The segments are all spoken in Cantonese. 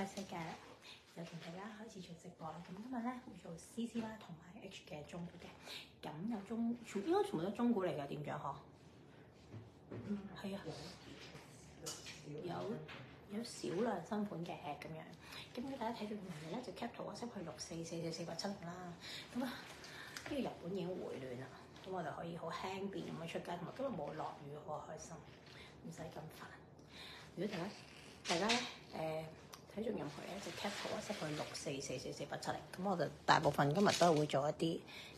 係世界啦，就同大家開始做直播啦。咁今日咧會做 CC 啦同埋 H 嘅中股嘅，咁有應該全部都中股嚟㗎，點樣嗬？係啊，有少量新盤嘅咁樣。咁如果大家睇住條嘢咧，就 cap 圖我 set 去644487啦。咁啊，呢個日本已經回暖啦，咁我就可以好輕便咁樣出街，同埋今日冇落雨，好開心，唔使咁煩。如果大家咧睇中任何嘢就 cap 圖我 set 去644487，咁我就大部分今日都係會做一啲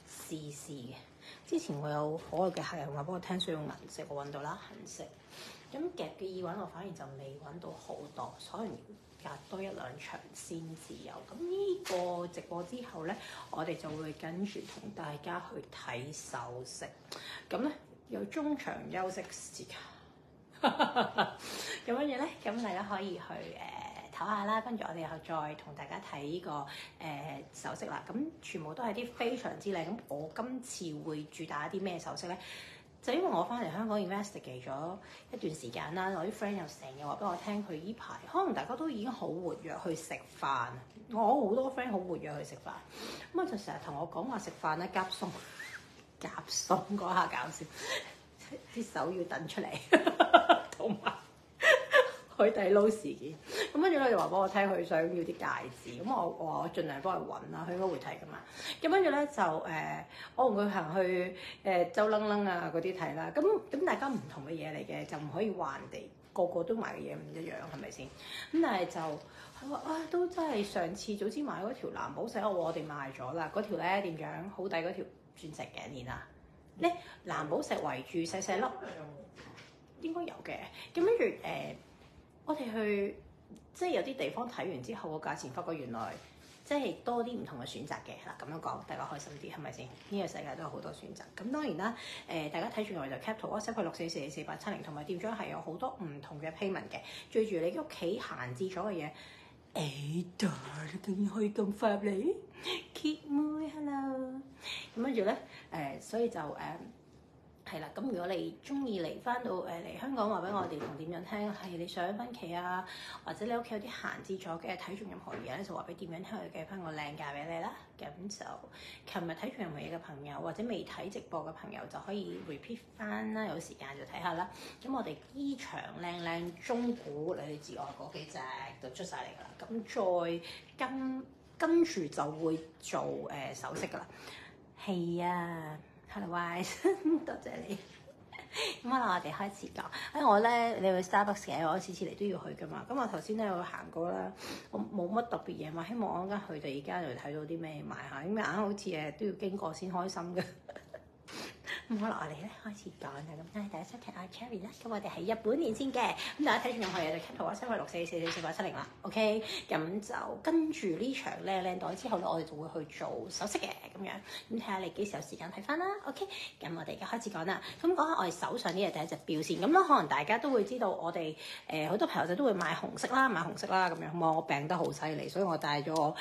CC嘅。之前我有可愛嘅客人話幫我聽需要銀色，我揾到啦，銀色。咁夾嘅耳環我反而就未揾到好多，所以隔多一兩場先至有。咁呢個直播之後咧，我哋就會跟住同大家去睇首飾。咁咧有中場休息時間，咁跟住咧，咁大家可以去唞下啦。跟住我哋又再同大家睇呢個首飾啦。咁全部都係啲非常之靚。咁我今次會主打啲咩首飾咧？就因為我翻嚟香港 investigate 咗一段時間啦，我啲 friend 又成日話俾我聽，佢依排可能大家都已經好活躍去食飯。我好多 friend 好活躍去食飯，咁我就成日同我講話食飯咧夾餸嗰下搞笑，啲手要等出嚟，同埋海底撈事件。咁跟住咧就話俾我聽，佢想要啲戒指，咁我話我盡量幫佢揾啦，佢應該會睇噶嘛。咁跟住咧就我同佢行去周楞楞啊嗰啲睇啦。咁大家唔同嘅嘢嚟嘅，就唔可以話人哋個個都買嘅嘢唔一樣，係咪先？咁但係就佢話啊，都真係上次早知買嗰條藍寶石，我哋賣咗啦。嗰條咧點樣？好抵嗰條鑽石頸鏈啊！咧藍寶石圍住細細粒，應該有嘅。咁跟住我哋去即係有啲地方睇完之後，個價錢發覺原來即係多啲唔同嘅選擇嘅嗱。咁樣講，大家開心啲係咪先？呢個世界都有好多選擇。咁當然啦，大家睇住我哋就 cap 圖 WhatsApp 去644487，同埋店長係有好多唔同嘅 payment 嘅。最住你屋企閒置咗嘅嘢你竟然可以咁快入嚟 ，Kit 妹 hello。咁跟住咧所以就係啦，咁如果你中意嚟翻到嚟香港話俾我哋同店長聽，係你想分期啊，或者你屋企有啲閒置咗嘅睇中任何嘢咧，就話俾店長聽，佢計翻個靚價俾你啦。咁就琴日睇中任何嘢嘅朋友，或者未睇直播嘅朋友就可以 repeat 翻啦，有時間就睇下啦。咁我哋依場靚中股，你哋至愛嗰幾隻就出晒嚟㗎啦。咁再跟住就會做首飾㗎啦。係啊。Hello，Wise， 多謝你。咁我哋開始講。我咧，你去 Starbucks 嘅，我次次嚟都要去噶嘛。咁我頭先咧有行過啦，我冇乜特別嘢嘛。希望我陣間去到而家就睇到啲咩買下，咁硬好似都要經過先開心嘅。咁好啦，我哋咧開始講啦。咁大家收聽阿 Cherry 啦。咁我哋係日本年先嘅。咁大家睇住任何嘢就 cap 圖我 send 去644447啦。OK， 咁就跟住呢場靚袋之後咧，我哋就會去做首飾嘅咁樣。咁睇下你幾時有時間睇翻啦。OK， 咁我哋而家開始講啦。咁講下我哋手上呢個第一隻錶先。咁咧可能大家都會知道我哋好多朋友仔都會買紅色啦咁樣。我病得好犀利，所以我買咗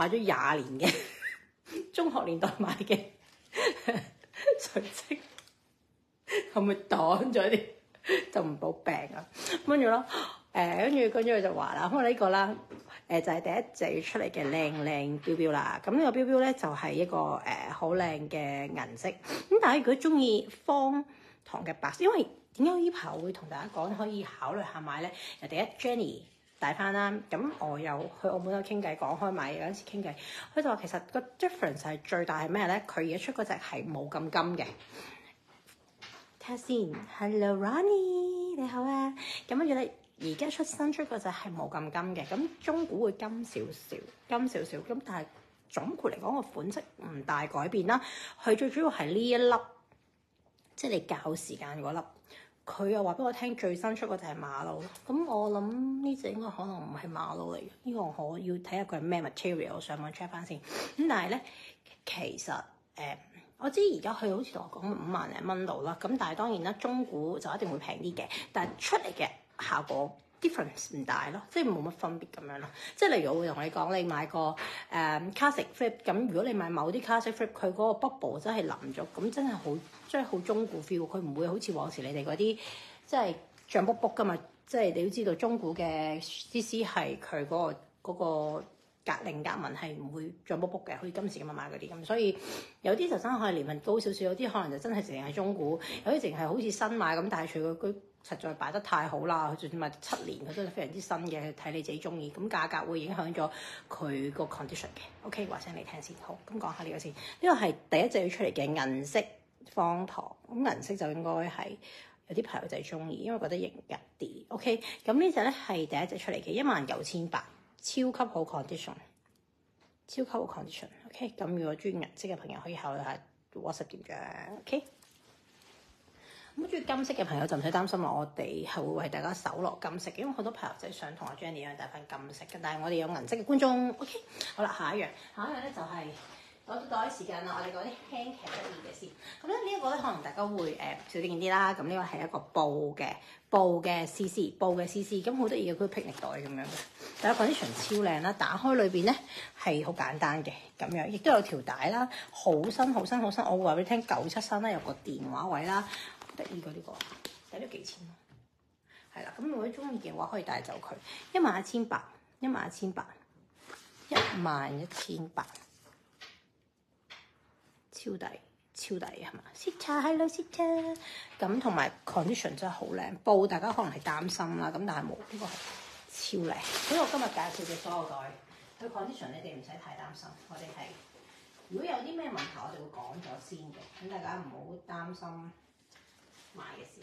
20年嘅中學年代買嘅。水晶係咪擋咗啲就唔保病啊？跟住咯，跟住佢就話啦，咁啊呢個啦，就係第一隻出嚟嘅靚錶啦。咁呢個錶咧就係一個好靚嘅銀色。咁但係如果中意方糖嘅白色，因為點解呢排我會同大家講可以考慮下買咧？第一 Jenny 帶翻啦，咁我有去澳門有傾偈，講開買嘢嗰陣時傾偈，佢就話其實個 difference 係最大係咩咧？佢而家出嗰隻係冇咁金嘅。睇下先 ，Hello Ronnie 你好啊，咁跟住咧而家新出嗰隻係冇咁金嘅，咁中股會金少少，咁但係總括嚟講個款式唔大改變啦。佢最主要係呢一粒，即係你校時間嗰粒。佢又話俾我聽最新出嗰隻係馬路，咁我諗呢隻應該可能唔係馬路嚟嘅，呢個我要睇下佢係咩 material， 我上網 check 翻先。咁但係咧，其實我知而家佢好似同我講5萬零蚊度啦，咁但係當然啦，中股就一定會平啲嘅，但係出嚟嘅效果 difference 唔大咯，即係冇乜分別咁樣咯。即係例如我會同你講，你買個classic flip， 咁如果你買某啲 classic flip， 佢嗰個 bubble 真係淋咗，咁真係好中股 feel， 佢唔會好似往時你哋嗰啲即係脹卜卜噶嘛。即係你要知道中股嘅 CC 係佢嗰嗰個菱格紋係唔會再卜卜嘅，好似今時今日買嗰啲咁。所以有啲就真係可能年份高少少，有啲可能就真係淨係中古，有啲淨係好似新買咁，但係佢個實在擺得太好啦，就算買7年佢都係非常之新嘅，睇你自己中意。咁價格會影響咗佢個 condition 嘅。OK，話聲你聽先。好，咁講下呢個先。呢個係第一隻要出嚟嘅銀色方糖，咁銀色就應該係有啲朋友仔中意，因為覺得型格啲。OK，咁呢隻咧係第一隻出嚟嘅，19800，超級好 condition， 超級好 condition。OK，咁如果中意銀色嘅朋友可以考慮下 WhatsApp 點樣。OK。咁中意金色嘅朋友就唔使擔心啦，我哋係會為大家搜羅金色嘅，因為好多朋友仔想同阿 Jenny 一樣戴翻金色嘅，但係我哋有銀色嘅觀眾。OK， 好啦，下一樣咧就係攞到袋時間啦，我哋講啲輕騎得意嘅先。咁咧呢一個咧可能大家會少見啲啦，咁呢個係一個布嘅 CC，咁好得意嘅，佢 picnic 袋咁樣嘅，但係 condition 超靚啦，打開裏邊咧係好簡單嘅咁樣，亦都有條帶啦，好新，我會話俾你聽973啦，有個電話位啦。得意過呢個，抵咗幾錢咯？係啦，咁如果中意嘅話，可以帶走佢。11800，超抵係嘛？Sita hello Sita，咁同埋 condition 真係好靚，布大家可能係擔心啦，咁但係冇，呢個係超靚。所以我今日介紹嘅所有袋，佢 condition 你哋唔使太擔心，我哋係如果有啲咩問題，我哋會講咗先嘅，咁大家唔好擔心。買嘅時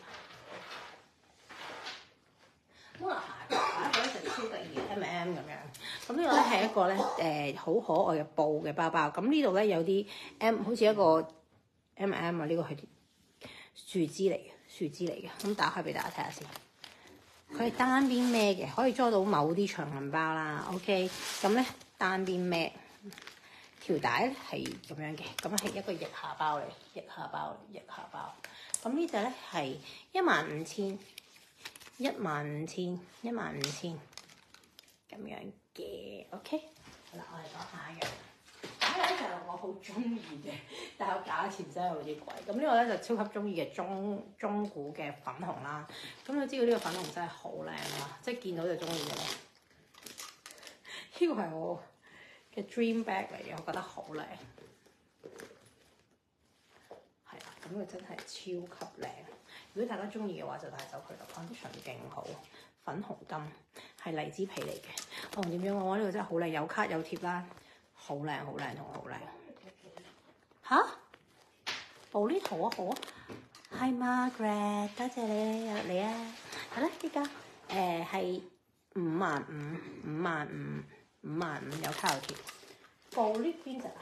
候，咁啊下一個咧就超得意嘅 M&M 咁樣，咁呢個咧係一個咧好可愛嘅布嘅包包，咁呢度咧有啲 好似一個 M&M 啊，呢個係樹枝嚟嘅，咁打開俾大家睇下先，佢係單邊孭嘅，可以裝到某啲長銀包啦。OK， 咁咧單邊孭，條帶咧係咁樣嘅，咁係一個腋下包嚟，腋下包。咁呢隻咧係15000咁樣嘅 ，OK。好啦，我哋講下一樣。下一樣咧就係我好中意嘅，但係個價錢真係有啲貴。咁呢個咧就超級中意嘅中古嘅粉紅啦。咁你知道呢個粉紅真係好靚啦，即係見到就中意嘅咧。呢個係我嘅 dream bag 嚟嘅，我覺得好靚。咁佢真係超級靚，如果大家中意嘅話就帶走佢啦。condition 勁好，粉紅金係荔枝皮嚟嘅。點樣我呢個真係好靚，有卡有貼啦，好靚同好靚。吓？布呢圖好啊 ，Hi Margaret， 多謝你啊。好啦，呢個係55000有卡有貼。布呢邊就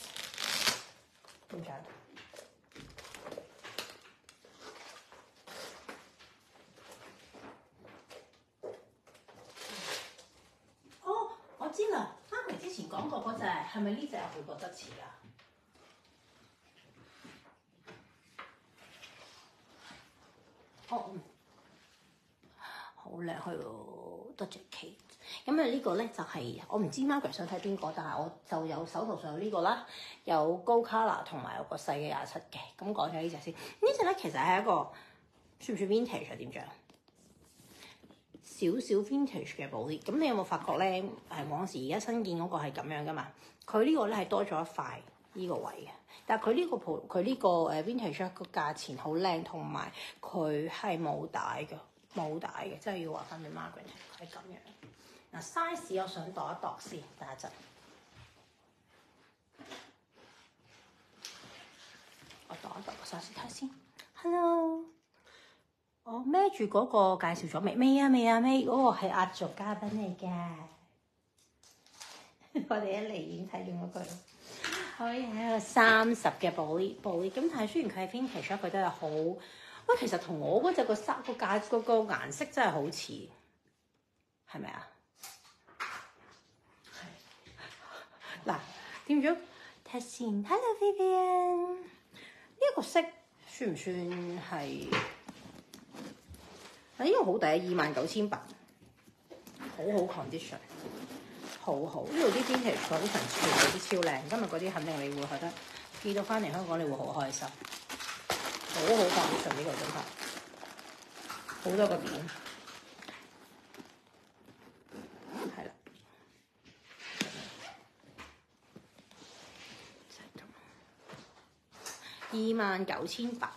點解？我知啦，媽咪之前講過嗰隻係咪呢隻我會覺得似啊？好靚去喎，多謝 Kate。咁啊呢個咧就係、我唔知 Margaret 想睇邊個，但係我就有手頭上有呢個啦，有高 color 同埋有個細嘅27嘅。咁講咗呢隻先，呢隻咧其實係一個算唔算 vintage 啊？點樣？少少 vintage 嘅布啲，咁你有冇發覺咧？往時而家新建嗰個係咁樣噶嘛？佢呢個咧係多咗一塊呢個位嘅，但係佢呢個 vintage 個價錢好靚，同埋佢係冇帶嘅，即係要話翻俾 Margaret 係咁樣。嗱 size 我想度一度先，等一陣。我度一度個 size 睇先。Hello。我孭住嗰個介紹咗未？未啊，嗰個係壓軸嘉賓嚟嘅。我哋一嚟已經睇中嗰句。可以係一個30嘅布呢，咁但係雖然佢係 vintage，佢都係好。喂，其實同我嗰隻個顏色真係好似，係咪啊？嗱，掂咗睇先。Hello Vivian，呢個色算唔算係？呢個好抵，29800，好 condition， 好。呢度啲 vintage 嗰啲全部都超靚，今日嗰啲肯定你會覺得寄到翻嚟香港你會好開心，好 condition 呢個真係，好多個點，係啦， 29,800，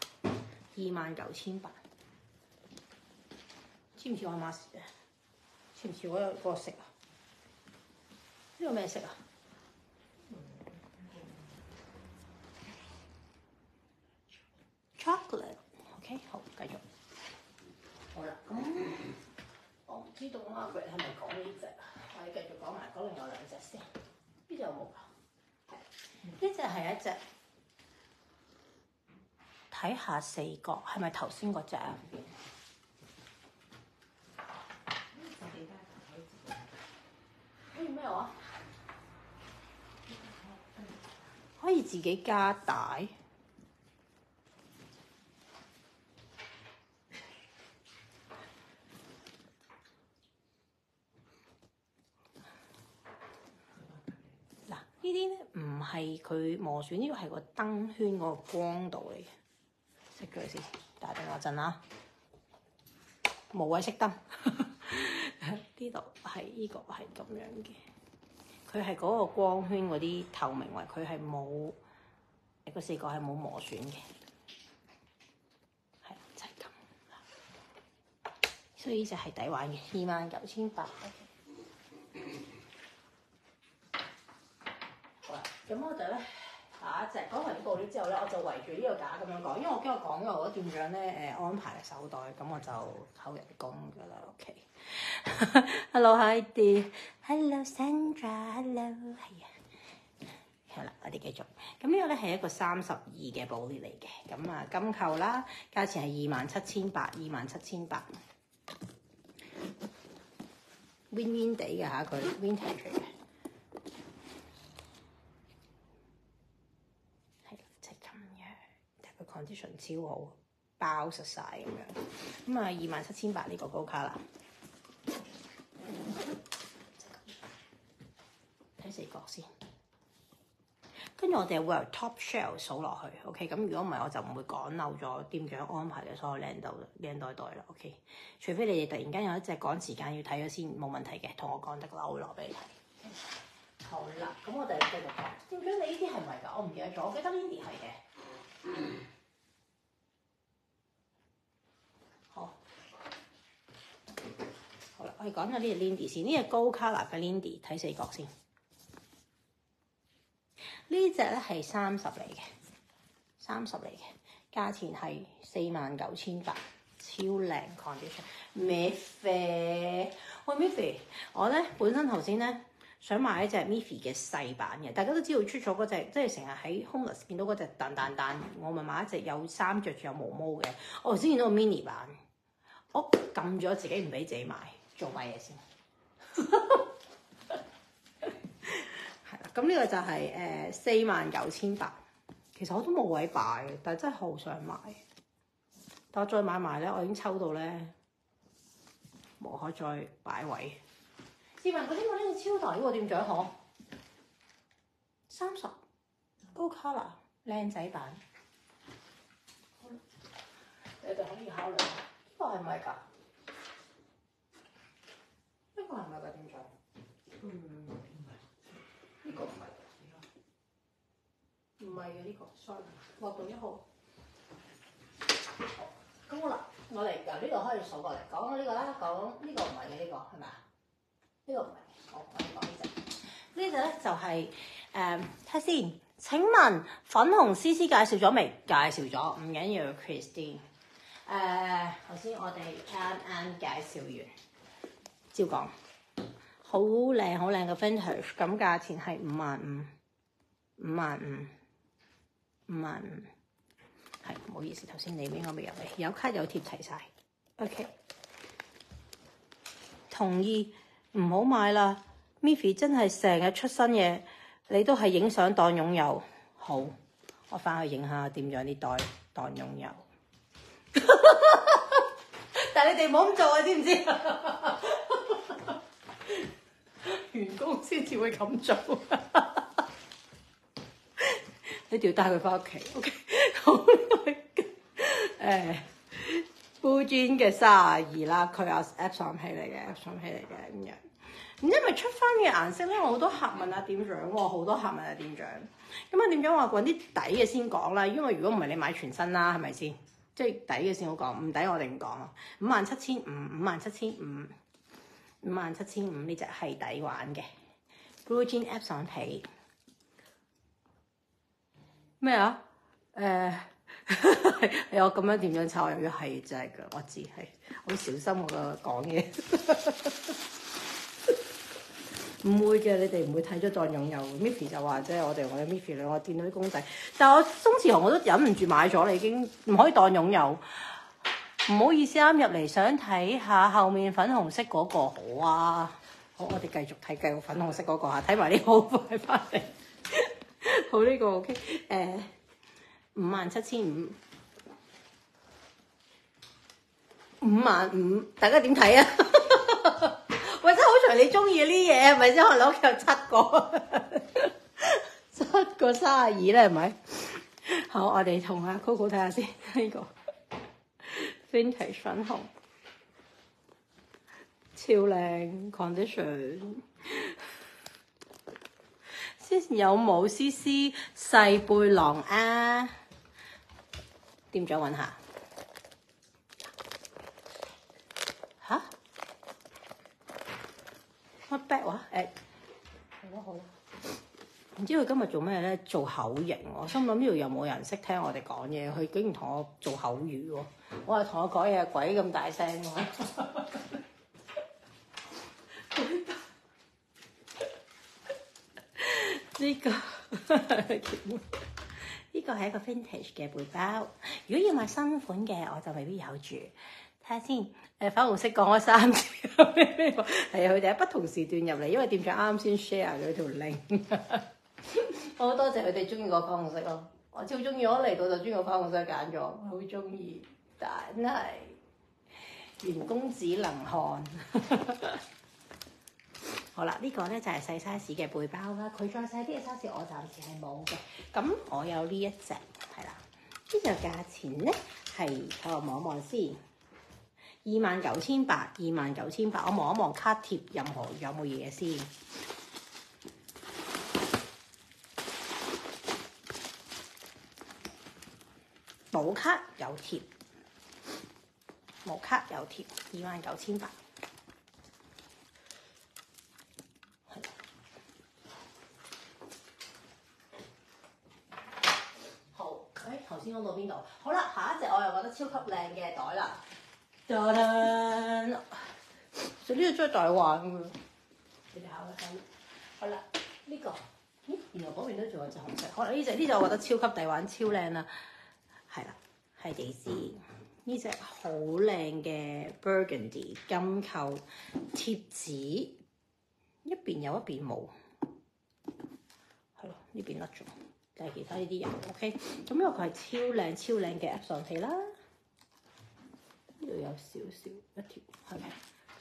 似唔似我媽食嘅？似唔似我有嗰個色啊？呢個咩色啊？Chocolate，OK，好，繼續。好啦，咁我唔知道 Margaret 係咪講呢隻啊？我哋繼續講埋嗰另外兩隻先。呢隻有冇啊？呢隻係一隻，睇下四角係咪頭先嗰隻啊？咩話？可以自己加帶。嗱，呢啲咧唔係佢磨損，呢個係個燈圈嗰個光度嚟嘅。熄咗佢先，大定我陣啦。無謂熄燈。呢度係呢個係咁樣嘅，佢係嗰個光圈嗰啲透明位，佢係冇個四角係冇磨損嘅，係就係咁。所以呢隻係抵玩嘅，29,800。好啦，咁我就咧下一隻講完布料之後咧，我就圍住呢個架咁樣講，因為我驚我講咗我店長咧安排嘅手袋，咁我就扣人工㗎啦。OK。Hello Heidi，Hello Sandra，Hello 係啊，係啦，我哋繼續。咁呢個咧係一個32嘅布料嚟嘅，咁啊金扣啦，價錢係27,800 ，win 地嘅嚇佢 vintage 嘅，係就係咁樣，但係個 condition 超好，包實晒咁樣。咁啊27,800呢個高卡啦。睇四角先，跟住我哋會由 top shell 數落去 ，OK？ 咁如果唔係，我就唔會趕漏咗店長安排嘅所有靚袋啦 ，OK？ 除非你哋突然間有一隻趕時間要睇咗先，冇問題嘅，同我講得啦，我會攞俾你睇。好啦，咁我哋繼續講。店長，你呢啲係咪㗎？我唔記得咗，我記得 Lindy 係嘅。好啦，我哋講下呢隻 Lindy 先，呢隻高 colour 嘅 Lindy， 睇四角先。呢隻咧係30嚟嘅，價錢係49,800，超靚 condition。Miffy， 喂 Miffy， 我咧本身頭先咧想買一隻 Miffy 嘅細版嘅，大家都知道出咗嗰隻，即係成日喺 Homeless 見到嗰隻彈，我咪買一隻有衫着住有毛毛嘅。我頭先見到個 mini 版，我撳咗自己唔俾自己買，做乜嘢先？咁呢個就係49,800，其實我都冇位擺嘅，但係真係好想買。但我再買埋咧，我已經抽到咧，無可再擺位。試問嗰啲我呢個超大喎，店長可30高 colour 靚仔版，你哋可以考慮。呢個係咪㗎？呢個係咪㗎，店長？呢個唔係嘅，唔係嘅呢個 ，sorry， 落到1號。咁好啦，我哋由呢度開始數過嚟，講呢個啦，講呢個唔係嘅呢個係咪啊？呢個唔係，好，我哋講呢隻。呢隻咧就係睇下先。請問粉紅 CC 介紹咗未？介紹咗，唔緊要 ，Christine。頭先我哋啱介紹完，照講。好靚嘅 vintage， 咁價錢係55,000，係唔好意思，頭先你邊我未入嚟，有卡有貼齊晒 OK， 同意唔好買啦 ，Miffy 真係成日出新嘢，你都係影相當擁有。好，我翻去影下店長啲袋當擁有，但係你哋唔好咁做啊，知唔知？員工先至會咁做，你哋要帶佢翻屋企。OK， 好Blue Jean 嘅32啦，佢有 Epsom 皮嚟嘅咁樣。 唔知係咪出翻嘅顏色咧？我好多客問阿店長喎，好多客問阿店長。咁啊店長話揾啲底嘅先講啦，因為如果唔係你買全身啦，係咪先？即係底嘅先好講，唔抵我哋唔講啊。57,500，57,500，57,500呢隻係底玩嘅 Blue Jean Epsom 皮咩啊？係我咁樣點樣炒？又要係真係㗎，我知係好小心我個講嘢。唔會嘅，你哋唔會睇咗當擁有。Miffy 就話啫，我哋Miffy 兩個見到啲公仔，但係我鬆弛熊我都忍唔住買咗啦，已經唔可以當擁有。唔好意思，啱入嚟想睇下後面粉紅色嗰個好啊。好，我哋繼續睇粉紅色嗰個嚇，睇埋呢個快翻嚟。好呢個 OK， 57,500， 55,000，大家點睇啊？喂，真係好隨你中意呢啲嘢，係咪先？可能你屋企有7個32咧，係咪？好，我哋同阿 Coco 睇下先呢個 Vintage 粉紅，超靚 condition。之前有冇 CC 細背囊啊？店長揾下嚇。乜 back 話誒？好啦，唔知佢今日做咩咧？做口型喎，我心諗呢度有冇人識聽我哋講嘢？佢竟然同我做口語喎！我係同我講嘢鬼咁大聲喎！呢個係一個 vintage 嘅背包。如果要買新款嘅，我就未必有住。睇下先。粉紅色講咗3次，係啊，佢哋喺不同時段入嚟，因為店長啱先 share 咗條 link。我好多謝佢哋中意個粉紅色咯，我超中意，我嚟到就中意個粉紅色揀咗，好中意。但係袁公子能看。好啦，呢個咧就係細 size 嘅背包啦。佢再細啲嘅 size 我暫時係冇嘅。咁我有呢一隻係啦，呢隻價錢咧係我望一望先。29,800，我望一望卡貼任何有冇嘢先。冇卡有貼，冇卡有貼，29,800。好，頭先講到邊度？好啦，下一隻我又覺得超級靚嘅袋啦。就呢個真係大玩㗎，你哋考一考。好啦，呢個原來嗰邊都仲有隻紅色。好啦，呢隻我覺得超級大玩，超靚啦。係啦，係地氈。呢隻好靚嘅 Burgundy 金扣貼紙，一邊有一邊冇。係咯，呢邊甩咗，但係其他呢啲有 OK。咁因為佢係超靚嘅 Epsom 皮啦。呢度有少少一條，係咪？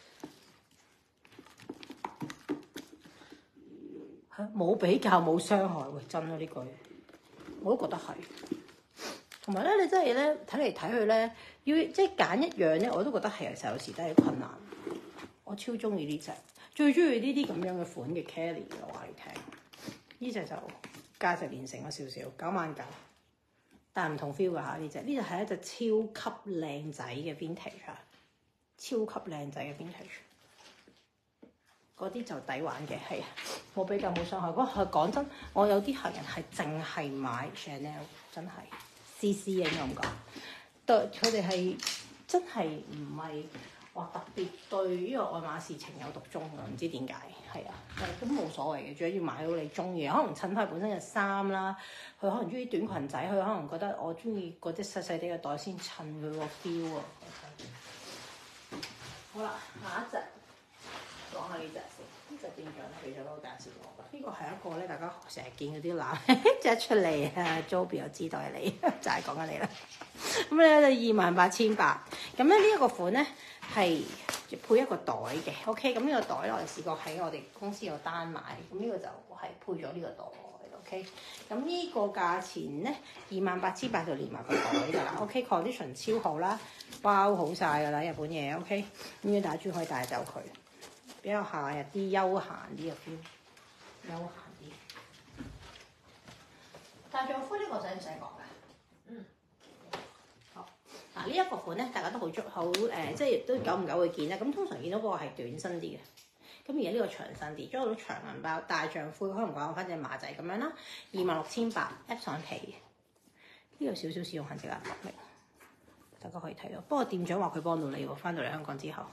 冇比較冇傷害喎，真啊呢句，我都覺得係。同埋咧，你真係咧睇嚟睇去咧，要即係揀一樣咧，我都覺得係有時都係困難。我超中意呢隻，最中意呢啲咁樣嘅款嘅 Kelly 嘅話你聽，呢隻就價值連城咗少少，99,000。但係唔同 feel 㗎嚇呢隻，呢隻係一隻超級靚仔嘅 vintage 啊！超級靚仔嘅 vintage， 嗰啲就抵玩嘅，係我比較冇傷害。不過講真，我有啲客人係淨係買 Chanel， 真係 CC 應該咁講。對，佢哋係真係唔係話特別對呢個愛馬仕情有獨鍾㗎，唔知點解係啊，咁冇所謂嘅，最緊要買到你中意。可能襯翻本身嘅衫啦，佢可能中意短裙仔，佢可能覺得我中意嗰啲細細啲嘅袋先襯佢個 feel 啊。好啦，下一隻講下呢隻先，呢隻店長俾咗嗰個價錢我㗎。呢個係一個咧，大家成日見嗰啲男即係出嚟啊 ，Joby 我知道係你，就係講緊你啦。咁咧就28,800，咁咧呢一個款咧係配一個袋嘅 ，OK。咁呢個袋咧我哋試過喺我哋公司有單買，咁呢個就係配咗呢個袋 ，OK。咁呢個價錢咧28,800就連埋個袋㗎啦，OK。condition 超好啦，包好晒㗎啦，日本嘢 ，OK。咁要打珠可以帶走佢。 比較夏日啲、休閒啲嘅 feel， 休閒啲。大丈夫呢個使唔使講㗎？嗯。好。嗱呢一個款咧，大家都好即係都久唔久會見啦。咁通常見到嗰個係短身啲嘅。咁而家呢個長身啲，將好多長銀包，大丈夫可能講翻隻馬仔咁樣啦，26,800 Epson 皮，呢個少少試用痕跡啊，大家可以睇到。不過店長話佢幫到你喎，翻到嚟香港之後。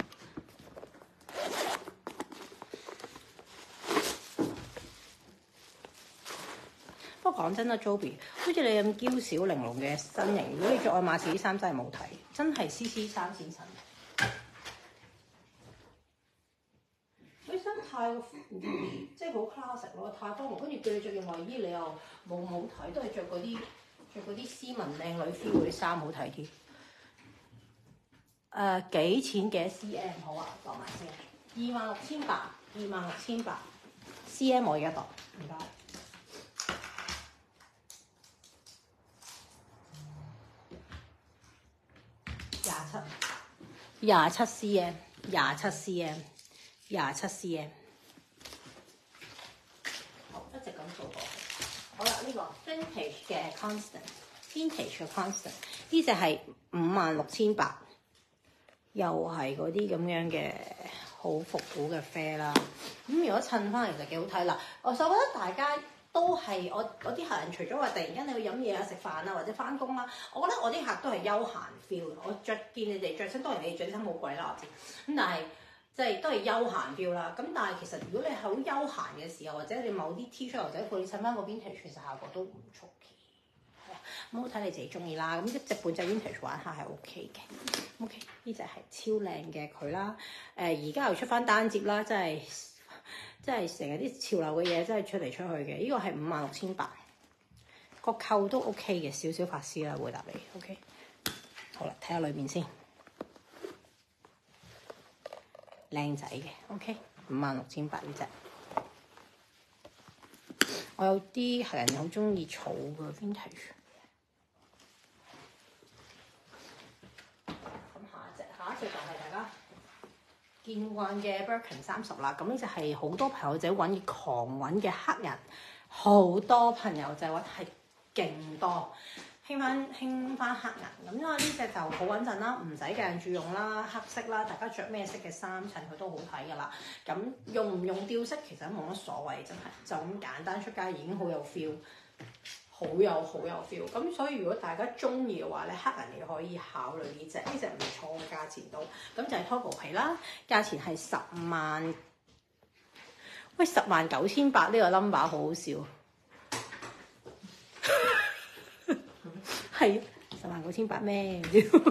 不過講真啦 ，Joby， 好似你咁嬌小玲瓏嘅身形，如果你着愛馬仕啲衫真係冇睇，真係 CC3先神。佢身太過即係好 classic 咯，太方跟住叫你着件衞衣，你又冇睇，都係着嗰啲斯文靚女 feel 嗰啲衫好睇啲。幾錢嘅 cm 好啊？講埋先，26,800 cm 我而家度，唔該。27 cm，好，一直咁做過去。好啦，呢個 vintage 嘅 constant，呢隻係56,800，又係嗰啲咁樣嘅好復古嘅啡啦。咁如果襯翻其實幾好睇啦。我覺得大家都係我啲客人，除咗話突然間你去飲嘢啊、食飯啊或者翻工啦，我覺得我啲客都係休閒 feel。我見你哋着身，當然你哋着啲衫好貴啦，我知。咁但係即係都係休閒 feel 啦。咁但係其實如果你係好休閒嘅時候，或者你某啲 T-shirt 或者褲，你襯翻個 vintage，其實效果都唔錯嘅。係啊，咁好睇你自己中意啦。咁一隻半隻 vintage 玩下係 OK 嘅。OK， 呢隻係超靚嘅佢啦。而家又出翻單接啦，即係成日啲潮流嘅嘢，真係出嚟出去嘅。呢個係56,800，個扣都 OK 嘅，少少髮絲啦，回答你 OK。好啦，睇下裏邊先，靚仔嘅 OK， 56,800呢隻。我有啲客人好中意儲嘅 vintage。咁下一隻就係大家見慣嘅 Birkin 30啦，咁呢就係好多朋友仔揾嘅狂揾嘅黑人，好多朋友仔揾係勁多，興翻黑人咁，因為呢隻就好穩陣啦，唔使鏡住用啦，黑色啦，大家着咩色嘅衫襯佢都好睇噶啦。咁用唔用吊飾其實都冇乜所謂，真係就咁簡單出街已經好有 feel。好有 feel， 咁所以如果大家中意嘅話咧，黑人你可以考慮呢隻唔錯嘅價錢都，咁就係 Togo 皮啦，價錢係10萬，喂10,900呢個 number 好好笑，係10,900咩？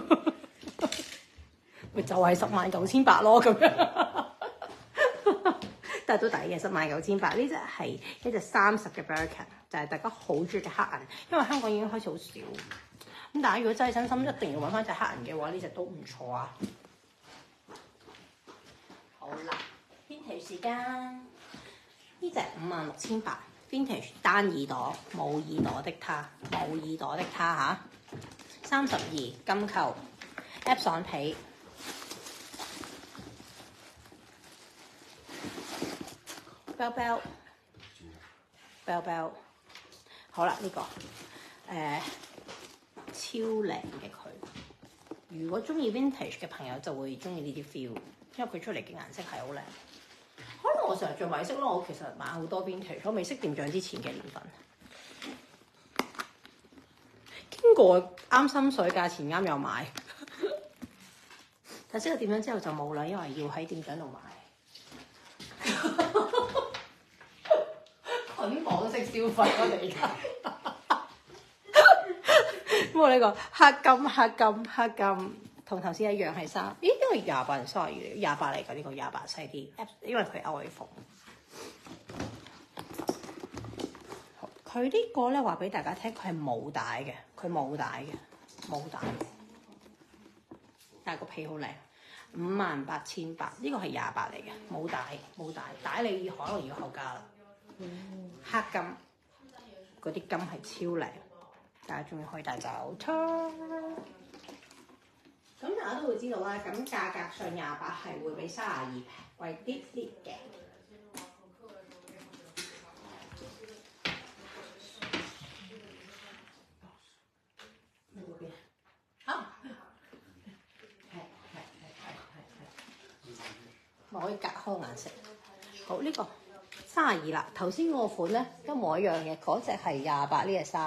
咪就係10,900咯咁樣。但係都抵嘅，10,900呢隻係一隻30嘅 Birkin， 就係大家好中意嘅黑銀，因為香港已經開始好少。咁大家如果真係真心一定要揾翻隻黑銀嘅話，呢隻都唔錯啊。好啦 ，Vintage 時間，呢隻56,800 Vintage 單耳朵冇耳朵的他嚇，32金扣 Epson 皮。Bell， 好啦，呢個超靚嘅佢。如果中意 vintage 嘅朋友就會中意呢啲 feel，因為佢出嚟嘅顏色係好靚。可能我成日着米色咯，我其實買好多 vintage，我未識店長之前嘅年份。經過啱心水，價錢啱又買，但係識咗店長之後就冇啦，因為要喺店長度買。捆綁式消費我哋而家，不過呢個黑金同頭先一樣係3，咦？因為28定32嚟，28嚟㗎呢個28細啲，因為佢歐風。佢呢個咧話俾大家聽，佢係冇帶嘅，但係個皮好靚，58,800呢個係28嚟嘅，冇帶你可能要後加啦。黑金嗰啲金係超靚，大家仲要可以帶走。 咁大家都會知道啦，咁價格上28係會比32貴啲啲嘅。我可以隔開顏色。好，呢、這個32啦。頭先嗰個款咧一模一樣嘅，嗰隻係28，呢隻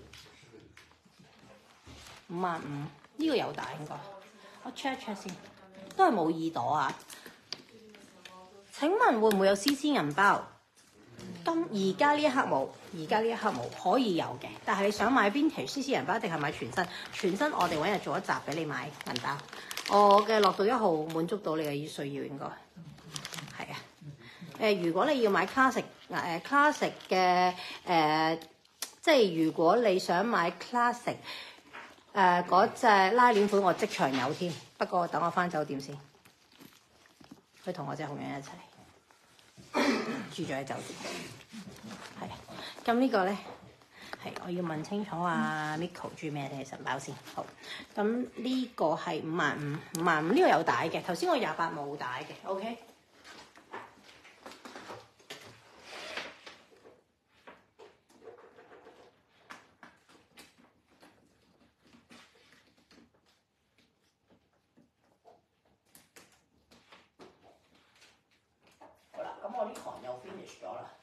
32。55，呢個有大應該。我 check 一 check 先，都係冇耳朵啊。請問會唔會有 CC 銀包？而家呢一刻冇，而家呢一刻冇，可以有嘅。但係你想買邊條 CC 銀包定係買全新？全新我哋揾日做一集俾你買銀包。我嘅樂到1號滿足到你嘅需要應該。係啊。如果你要買 classic 嘅即係如果你想買 classic 嗰隻拉鏈款，我即場有添。不過等我返酒店先，佢同我隻紅人一齊住咗喺酒店。係，咁呢個咧係我要問清楚啊 Miko 住咩嘅神包先。好，咁呢個係55，呢個有帶嘅。頭先我28冇帶嘅 ，OK。我呢行又 finish 咗啦，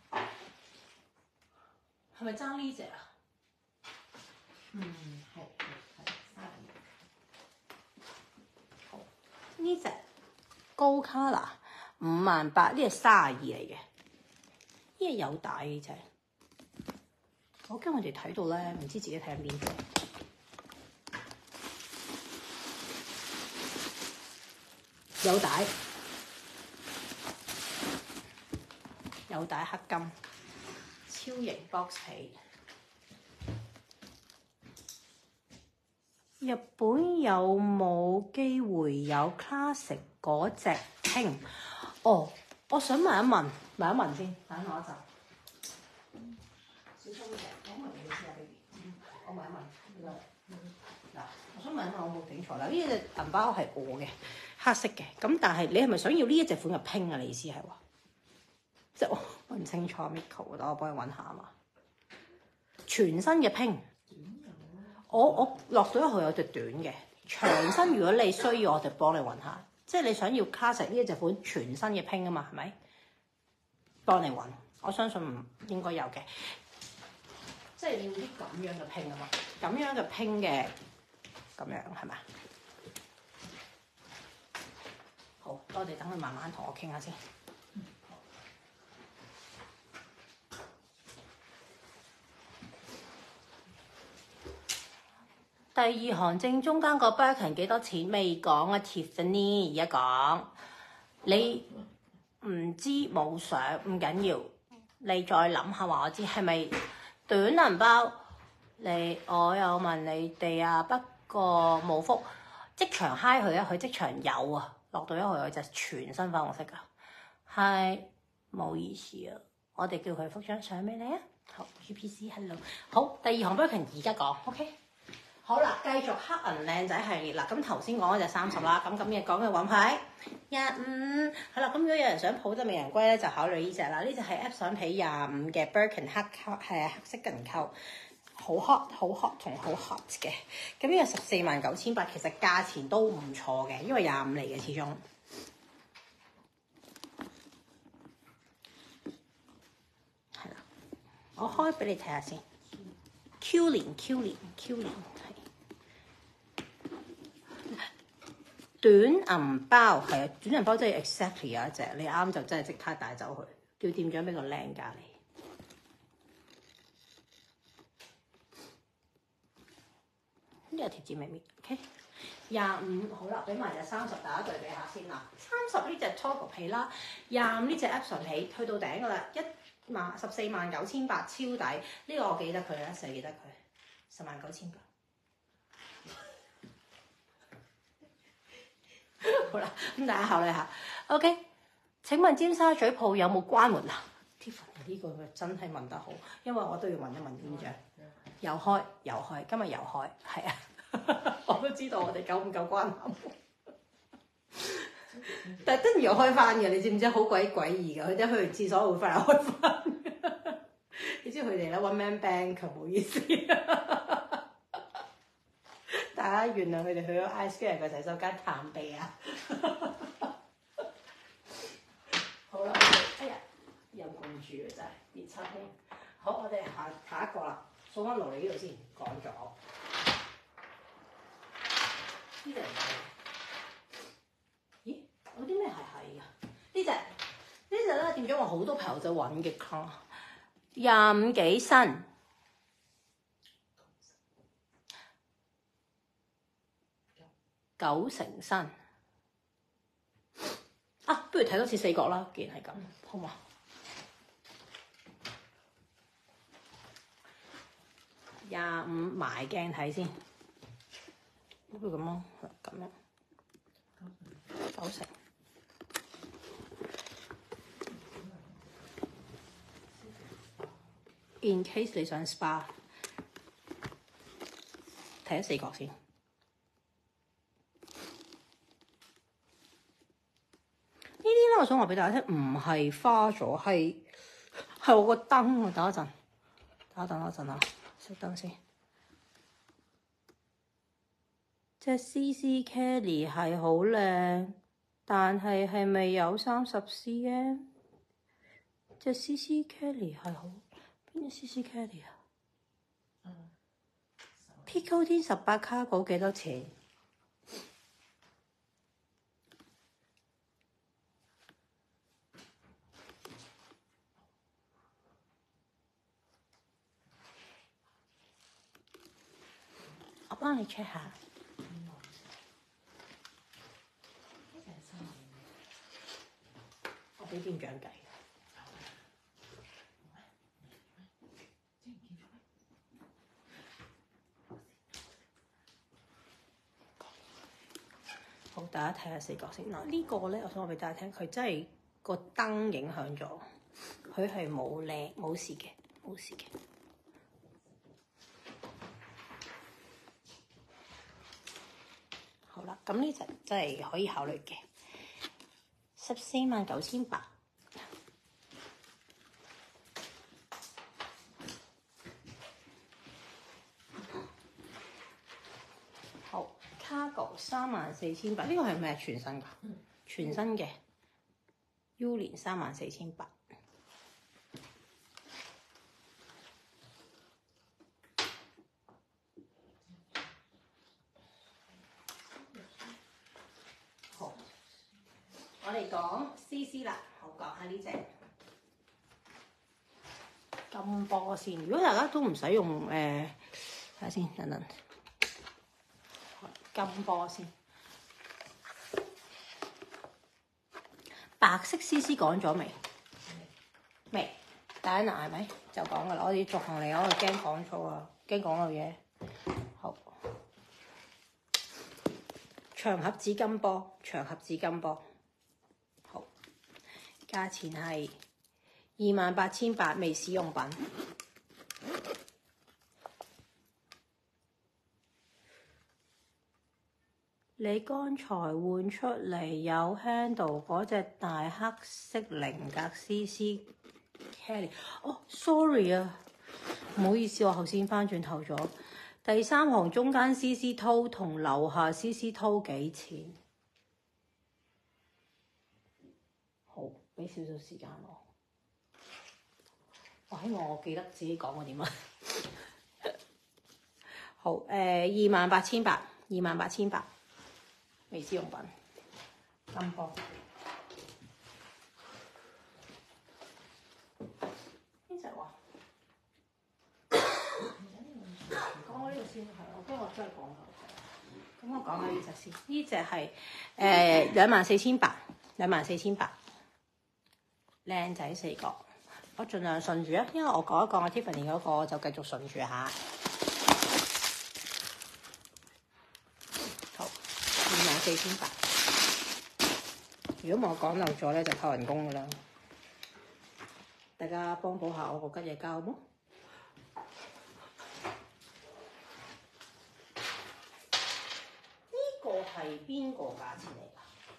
係咪爭呢隻啊？係。好，呢隻高 color 58，呢隻32嚟嘅，呢隻有帶呢隻。我驚我哋睇到咧，唔知自己睇緊邊隻。有帶。有帶黑金，超型 box 皮。日本有冇機會有 classic 嗰隻 pink？ 哦，我想問一問先，等我一陣。小心啲，我問你先啊 ，baby。我問一問。嗱，我想問一問，我冇整錯啦。呢隻銀包係我嘅，黑色嘅。咁但係你係咪想要呢一隻款嘅 pink 啊？你意思係話？即係我揾唔清楚 Miko， 等我幫你揾下啊嘛。全新嘅 pink，我落到1號有隻短嘅長身，如果你需要，我就幫你揾下。即係你想要 classic 呢一隻款全新嘅 pink 啊嘛，係咪？幫你揾，我相信應該有嘅。即係要啲咁樣嘅 pink 啊嘛，咁樣嘅 pink 嘅咁樣係咪？好，我哋等佢慢慢同我傾下先。第二行正中間個 Birkin 幾多錢？未講啊 Tiffany， 而家講。你唔知冇相唔緊要，你再諗下話我知係咪短銀包？我有問你哋啊，不過冇覆即場 hi 佢啊，佢即場有啊，落到1號有隻全新粉紅色㗎，係冇意思啊，我哋叫佢覆張相俾你啊。好 UPC hello， 好，第二行 Birkin 而家講 OK。好啦，繼續黑銀靚仔系列啦。咁頭先講嗰隻30啦，咁今日講嘅揾牌25，係啦。咁如果有人想抱隻美人龜咧，就考慮呢隻啦。呢隻係 App 相皮25嘅 Birkin 黑色銀扣，好 hot 同好 hot 嘅。咁呢個149800，其實價錢都唔錯嘅，因為25嚟嘅始終。係啦，我開俾你睇下先。Q 年短銀包係啊，短銀包真係 exactly 有一隻，你啱就真係即刻帶走佢，叫店長俾個靚價你。呢個貼紙未搣 ，OK？ 25好啦，俾埋隻30大家對比下先啦。30呢隻 Togo 皮啦，25呢隻 Epson 皮去到頂噶啦，149,800超抵。呢個我記得佢啊，成日記得佢109,800。好啦，咁大家考慮下。OK， 請問尖沙咀鋪有冇關門啊 ？Tiffany 呢個真係問得好，因為我都要問一問店長。有開，今日有開，係啊。 我都知道我哋夠唔夠關口。但係跟住又開翻嘅，你知唔知？好鬼詭異㗎，佢一去完廁所會翻嚟開翻。你知佢哋咧 one man band 唔好意思，大家原諒佢哋去咗 iSquare 嘅洗手間探鼻啊！好啦，哎呀，有共住啊，真係熱親添。好，我哋下一個啦，送翻落嚟呢度先，講咗呢隻。咦？有啲咩係㗎？呢隻咧掂咗我好多朋友仔揾嘅卡，25幾新，9成新。啊，不如睇多次四角啦，既然係咁，好嘛？25埋鏡睇先，不如咁咯，咁樣9成。In case 你想 SPA， 睇下四角先。呢啲咧，我想話俾大家聽，唔係花咗，係我個燈啊！等一陣啊，熄燈先。隻 CC Kelly 係好靚，但係係咪有30 cm？ 隻 CC Kelly 係好。邊隻 CC Kelly 啊？Pico 天18卡嗰幾多錢？我幫你 check 下。我俾店長計。好，大家睇下四角先嗱。呢個咧，我想話俾大家聽，佢真係個燈影響咗，佢係冇事嘅，冇事嘅。好啦，咁呢隻真係可以考慮嘅，149800。好 ，Cargo 34800，呢個係咩？全新㗎？全新嘅 U 連34800。我哋講 CC 啦，好講下呢隻金波先。如果大家都唔使用睇下先，等金波先。白色 CC 講咗未？未。Diana 係咪就講噶啦？我哋逐行嚟，我驚講錯啊，驚講漏嘢。好，長盒子金波，長盒子金波。價錢係28800，未使用品。你剛才換出嚟有 handle 嗰隻大黑色菱格 CC Kelly， 哦 ，sorry 啊，唔好意思，我頭先翻轉頭咗。第三行中間 CC 偷同樓下 CC 偷幾錢？好，俾少少時間我。我希望我記得自己講過點啊。好，28800，未使用品，金波。呢隻話講我呢個先係，我不過我真係講漏咗。咁我講下呢隻先，呢隻係24800，靚仔四角。我盡量順住啊，因為我講一講我 Tiffany 嗰個，我就繼續順住下。好，24800。如果我講漏咗咧，就扣人工噶啦。大家幫補下我個吉野膠好冇？ 係邊個價錢嚟㗎？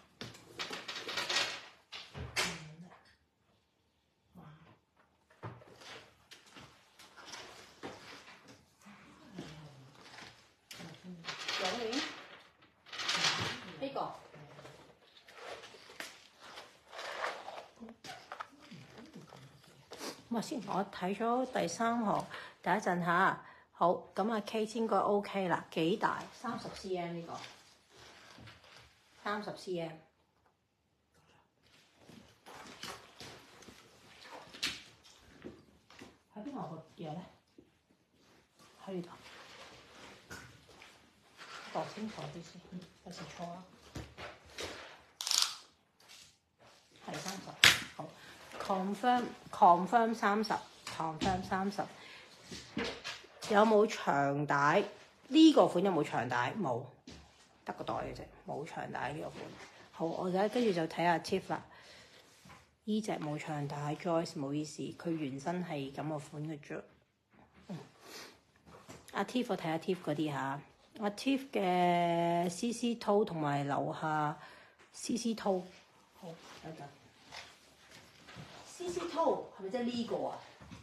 兩年呢個。咁啊先，我睇咗第3行，等一陣嚇。好，咁啊 K 應該 OK 啦，幾大？30 cm 呢個，30 cm。喺邊度個嘢咧？喺呢度。度清楚啲先，有時錯啦。係30，好。confirm 30。有冇長帶？呢個款有冇長帶？冇，得個袋嘅啫，冇長帶呢個款。好，我而家跟住就睇下 Tiff 啦。呢隻冇長帶 ，Joyce 唔好意思，佢原身係咁個款嘅啫。阿 Tiff 我睇下 Tiff 嗰啲嚇，阿 Tiff 嘅 CC 套同埋樓下 CC 套。好，等陣。CC 套係咪即係呢個啊？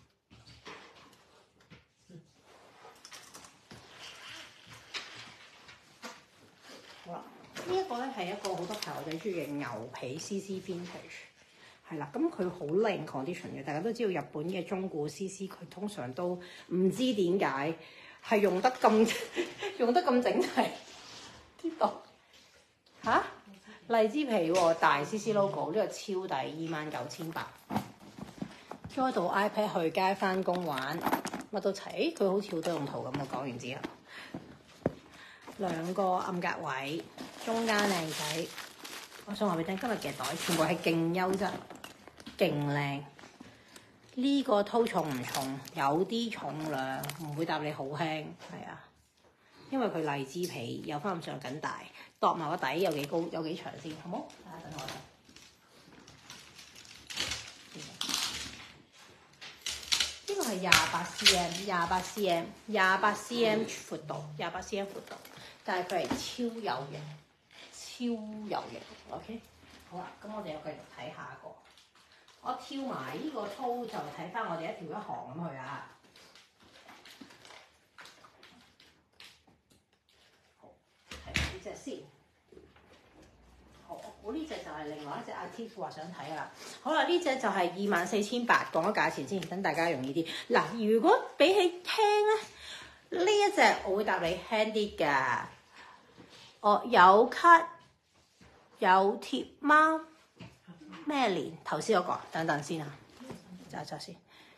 好啦，呢一個咧係一個好多朋友仔中意嘅牛皮 CC Vintage， 係啦，咁佢好靚 condition 嘅。大家都知道日本嘅中古 CC， 佢通常都唔知點解係用得咁整齊。呢度嚇荔枝皮喎，大 CC logo， 呢個超抵，29,800。開到 iPad 去街翻工玩，乜都齊。佢好似好多用途咁。我講完之後，兩個暗格位，中間靚仔。我想話俾你聽，今日嘅袋全部係勁優質、勁靚。呢個套重唔重？有啲重量，唔會答你好輕。係啊，因為佢荔枝皮有翻咁上緊大，度埋個底有幾高、有幾長先，好冇？等下等我睇。呢個係28 cm 闊度，28 cm 闊度，但係佢係超有型。OK， 好啦，咁我哋又繼續睇下一個。我跳埋呢個套就睇翻我哋一條一行咁去啊。好，睇呢隻先。好，我呢隻就係另外一隻阿 Tiff 話想睇啦。好啦，呢隻就係24,800，講咗價錢先，等大家容易啲。嗱，如果比起輕咧，呢一隻我會答你輕啲㗎。哦，有卡有貼貓咩年？頭先嗰個，等等先啊，揸先。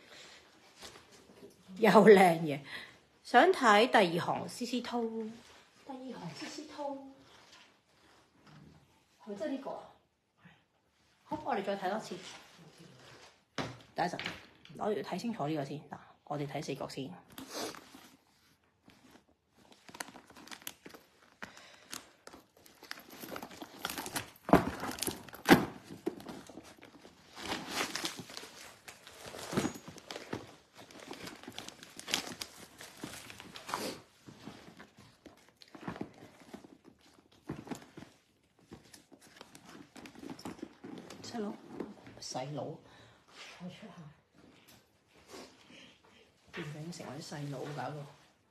又靚嘢，想睇第二行 CC 套，第二行 CC 套，係咪真係呢個啊？好，我哋再睇多次。等一陣，我要睇清楚呢個先。嗱，我哋睇四角先。細佬，我出下，變緊成為啲細佬搞到。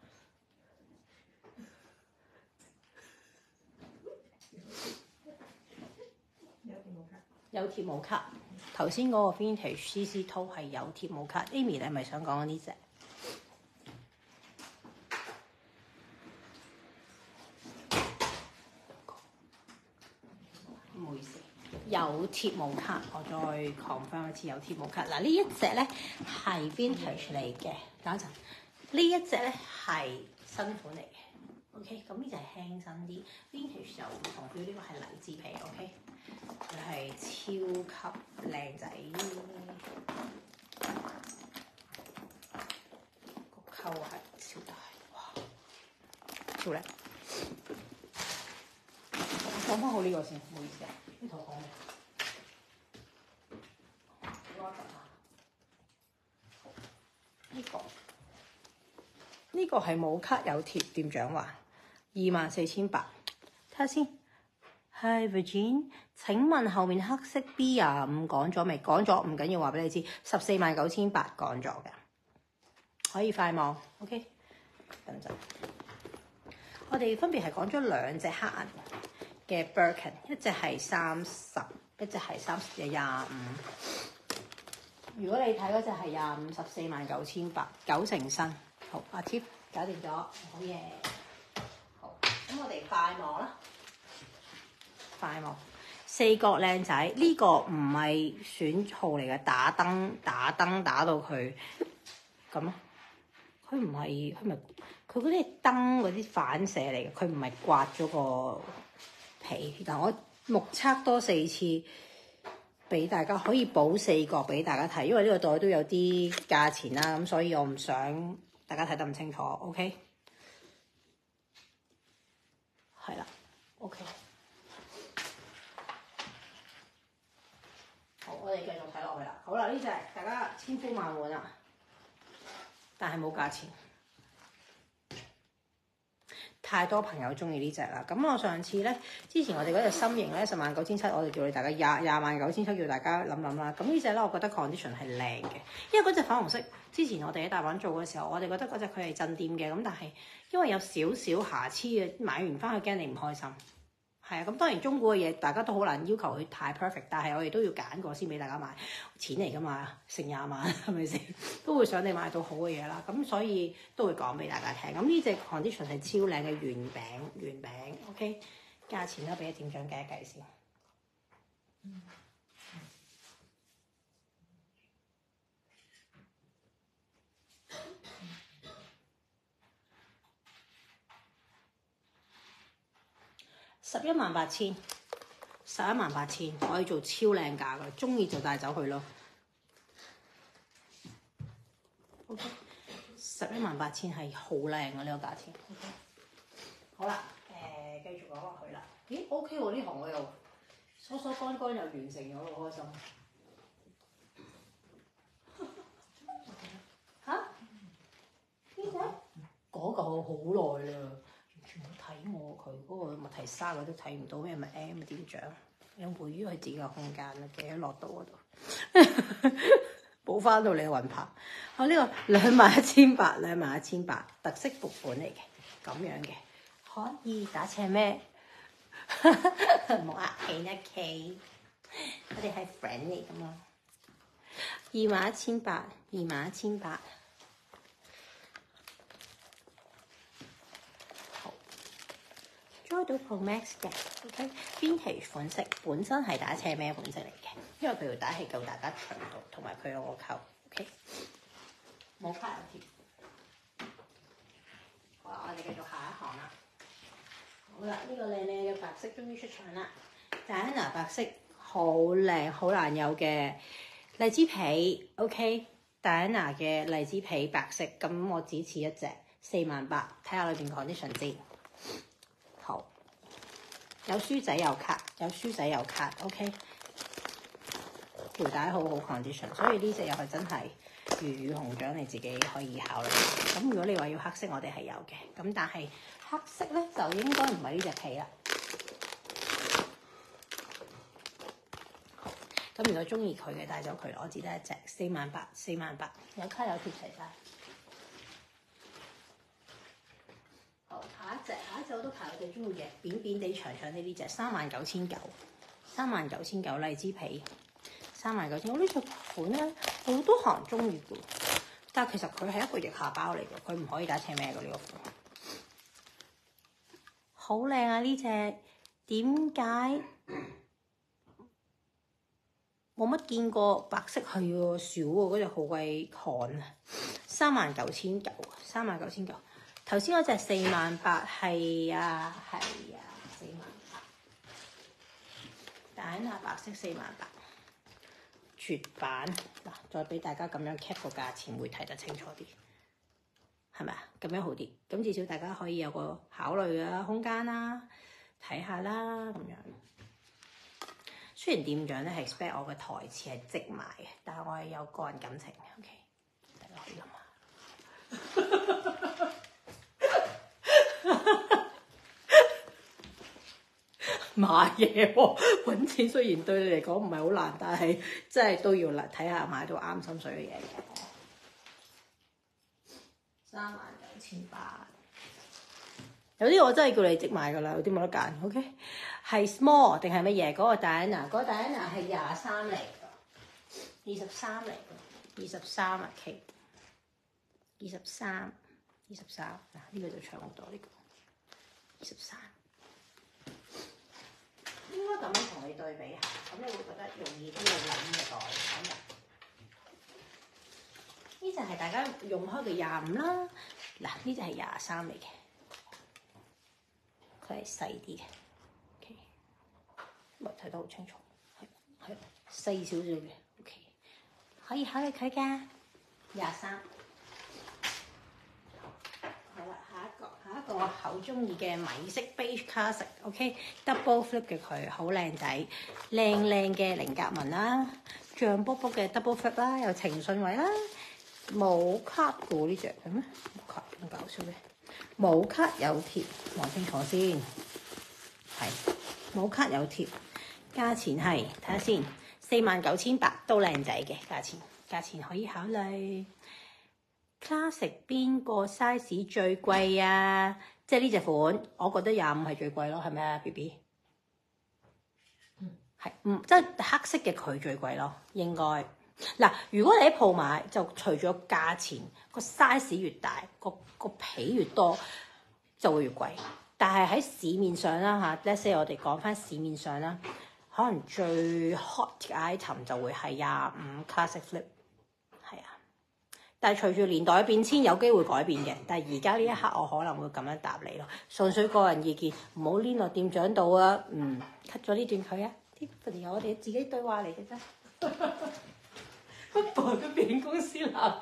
有貼冇卡，頭先嗰個 Vintage CC 套係有貼冇卡。Amy 你係咪想講呢隻？唔好意思。有貼冇卡，我再 confirm 一次有貼冇卡。嗱，呢一隻咧係 Vintage 嚟嘅，等一陣。呢一隻咧係新款嚟嘅 ，OK。咁呢隻係輕身啲 ，Vintage 就唔同，佢呢個係荔枝皮 ，OK。佢係超級靚仔，個扣係超大，哇，超靚。講翻好呢個先，唔好意思啊。呢套講咩？呢個係冇卡有貼店長話24,800，睇下先。 係 Virgin， 請問後面黑色 B25講咗未？講咗，唔緊要，話俾你知，149,800講咗嘅，可以快望 OK。等陣，我哋分別係講咗兩隻黑銀嘅 Birkin， 一隻係30，一隻係25。如果你睇嗰隻係25，149,800， 9成新。好，阿 Tip 搞掂咗，好嘢。好，咁我哋快望啦。快望，四角靚仔，呢、這個唔係選號嚟嘅，打燈打到佢咁咯。佢唔係，佢嗰啲燈嗰啲反射嚟嘅，佢唔係刮咗個皮。但我目測多4次，俾大家可以補四角俾大家睇，因為呢個袋都有啲價錢啦，咁所以我唔想大家睇得唔清楚。OK， 係啦 ，OK。好，我哋繼續睇落去啦。好啦，呢隻大家千呼萬喚啦，但係冇價錢。太多朋友中意呢隻啦。咁我上次咧，之前我哋嗰隻心形咧109,700，我哋叫你大家29,700叫大家諗諗啦。咁呢隻咧，我覺得 condition 係靚嘅，因為嗰隻粉紅色之前我哋喺大阪做嘅時候，我哋覺得嗰隻佢係鎮店嘅，咁但係因為有少少瑕疵嘅，買完翻去驚你唔開心。係啊，咁當然中古嘅嘢大家都好難要求佢太 perfect，但係我哋都要揀過先俾大家買，錢嚟㗎嘛，成20萬係咪先？都會想你買到好嘅嘢啦，咁所以都會講俾大家聽。咁呢隻 condition 係超靚嘅圓餅 ，OK， 價錢咧俾店長計一計先。118000，可以做超靚價㗎，中意就帶走去咯。OK， 118000係好靚㗎呢個價錢。OK， 好啦，繼續講落去啦。咦 ，OK 喎，呢行我又疏疏乾乾又完成咗，好開心。嚇？呢隻？嗰嚿好耐啦。全部睇我佢嗰個麥提沙佢都睇唔到咩咪 M 啊店長，有回於佢自己嘅空間啦，記喺落到嗰度，補翻到你嘅魂魄。我呢個21,800，特色薄款嚟嘅，咁樣嘅可以打斜咩？冇客氣一企，我哋係 friend 嚟噶嘛。21,800。開到 Pro Max 嘅 ，OK， Vintage 款式本身係打斜咩款式嚟嘅，因為佢條帶係夠大家長度，同埋佢有個扣 ，OK， 冇卡有貼。好啦，我哋繼續下一行啦。好啦，呢個靚靚嘅白色終於出場啦 ，Diana 白色好靚，好難有嘅荔枝皮 ，OK，Diana 嘅荔枝皮白色，咁我只此一隻48000，睇下裏邊 condition 先。好，有書仔有卡 ，OK， 條帶好好 condition， 所以呢隻又係真係魚與熊掌，你自己可以考慮。咁如果你話要黑色，我哋係有嘅，咁但係黑色咧就應該唔係呢隻皮啦。好，咁如果中意佢嘅帶走佢，我只得一隻48000，有卡有貼齊晒。下一隻我都排我哋中意嘅，扁扁地長長啲呢隻39,900荔枝皮，39,000。我呢隻款咧好多行中意嘅，但係其實佢係一個腋下包嚟嘅，佢唔可以打斜咩嘅呢個款。好靚啊呢隻，點解冇乜見過白色係喎？少喎，嗰隻好鬼寒啊！39,900，頭先嗰隻48000係啊，48000。Diana白色48000，絕版嗱，再俾大家咁樣 cap 個價錢會睇得清楚啲，係咪啊？咁樣好啲，咁至少大家可以有個考慮嘅空間啦，睇下啦咁樣。雖然店長咧係 expect 我嘅台詞係即賣嘅，但係我係有個人感情嘅 ，OK， 大家可以諗下。 買嘢喎，揾錢雖然對你嚟講唔係好難，但係真係都要嚟睇下買到啱心水嘅嘢嘅。39,800，有啲我真係叫你即買噶啦，有啲冇得揀。OK， 係 small 定係乜嘢？嗰個 Diana，嗰個 Diana 係23嚟㗎，23嚟㗎，23啊 K，23嗱呢個就長好多呢個23。應該咁樣同你對比下，咁你會覺得容易啲去諗嘅袋。呢就係大家用開嘅25啦，嗱呢就係23嚟嘅，佢係細啲嘅，OK， 唔係睇得好清楚，係細少少嘅 ，OK， 可以考慮佢㗎，23。下一個我好中意嘅米色 beige classic，OK，double flip 嘅佢好靚仔，靚嘅菱格紋啦，脹卜卜嘅 double flip 啦，有情信位啦，冇卡嘅喎呢隻係咩？冇卡咁搞笑嘅，冇卡有貼，望清楚先，係冇卡有貼，價錢係睇下先，49,800都靚仔嘅價錢可以考慮。Classic 邊個 size 最貴啊？即係呢隻款，我覺得25係最貴咯，係咪啊 ，BB？ 係，即係黑色嘅佢最貴咯，應該。嗱，如果你喺鋪買，就除咗價錢個 size 越大，個皮越多，就會越貴。但係喺市面上啦嚇，let's say 我哋講翻市面上啦，可能最 hot 嘅 item 就會係25 Classic Flip。但係隨住年代嘅變遷，有機會改變嘅。但係而家呢一刻，我可能會咁樣答你咯，純粹個人意見，唔好黏落店長度啊。cut 咗呢段佢啊，啲我哋自己對話嚟嘅啫。不過都變公司立場，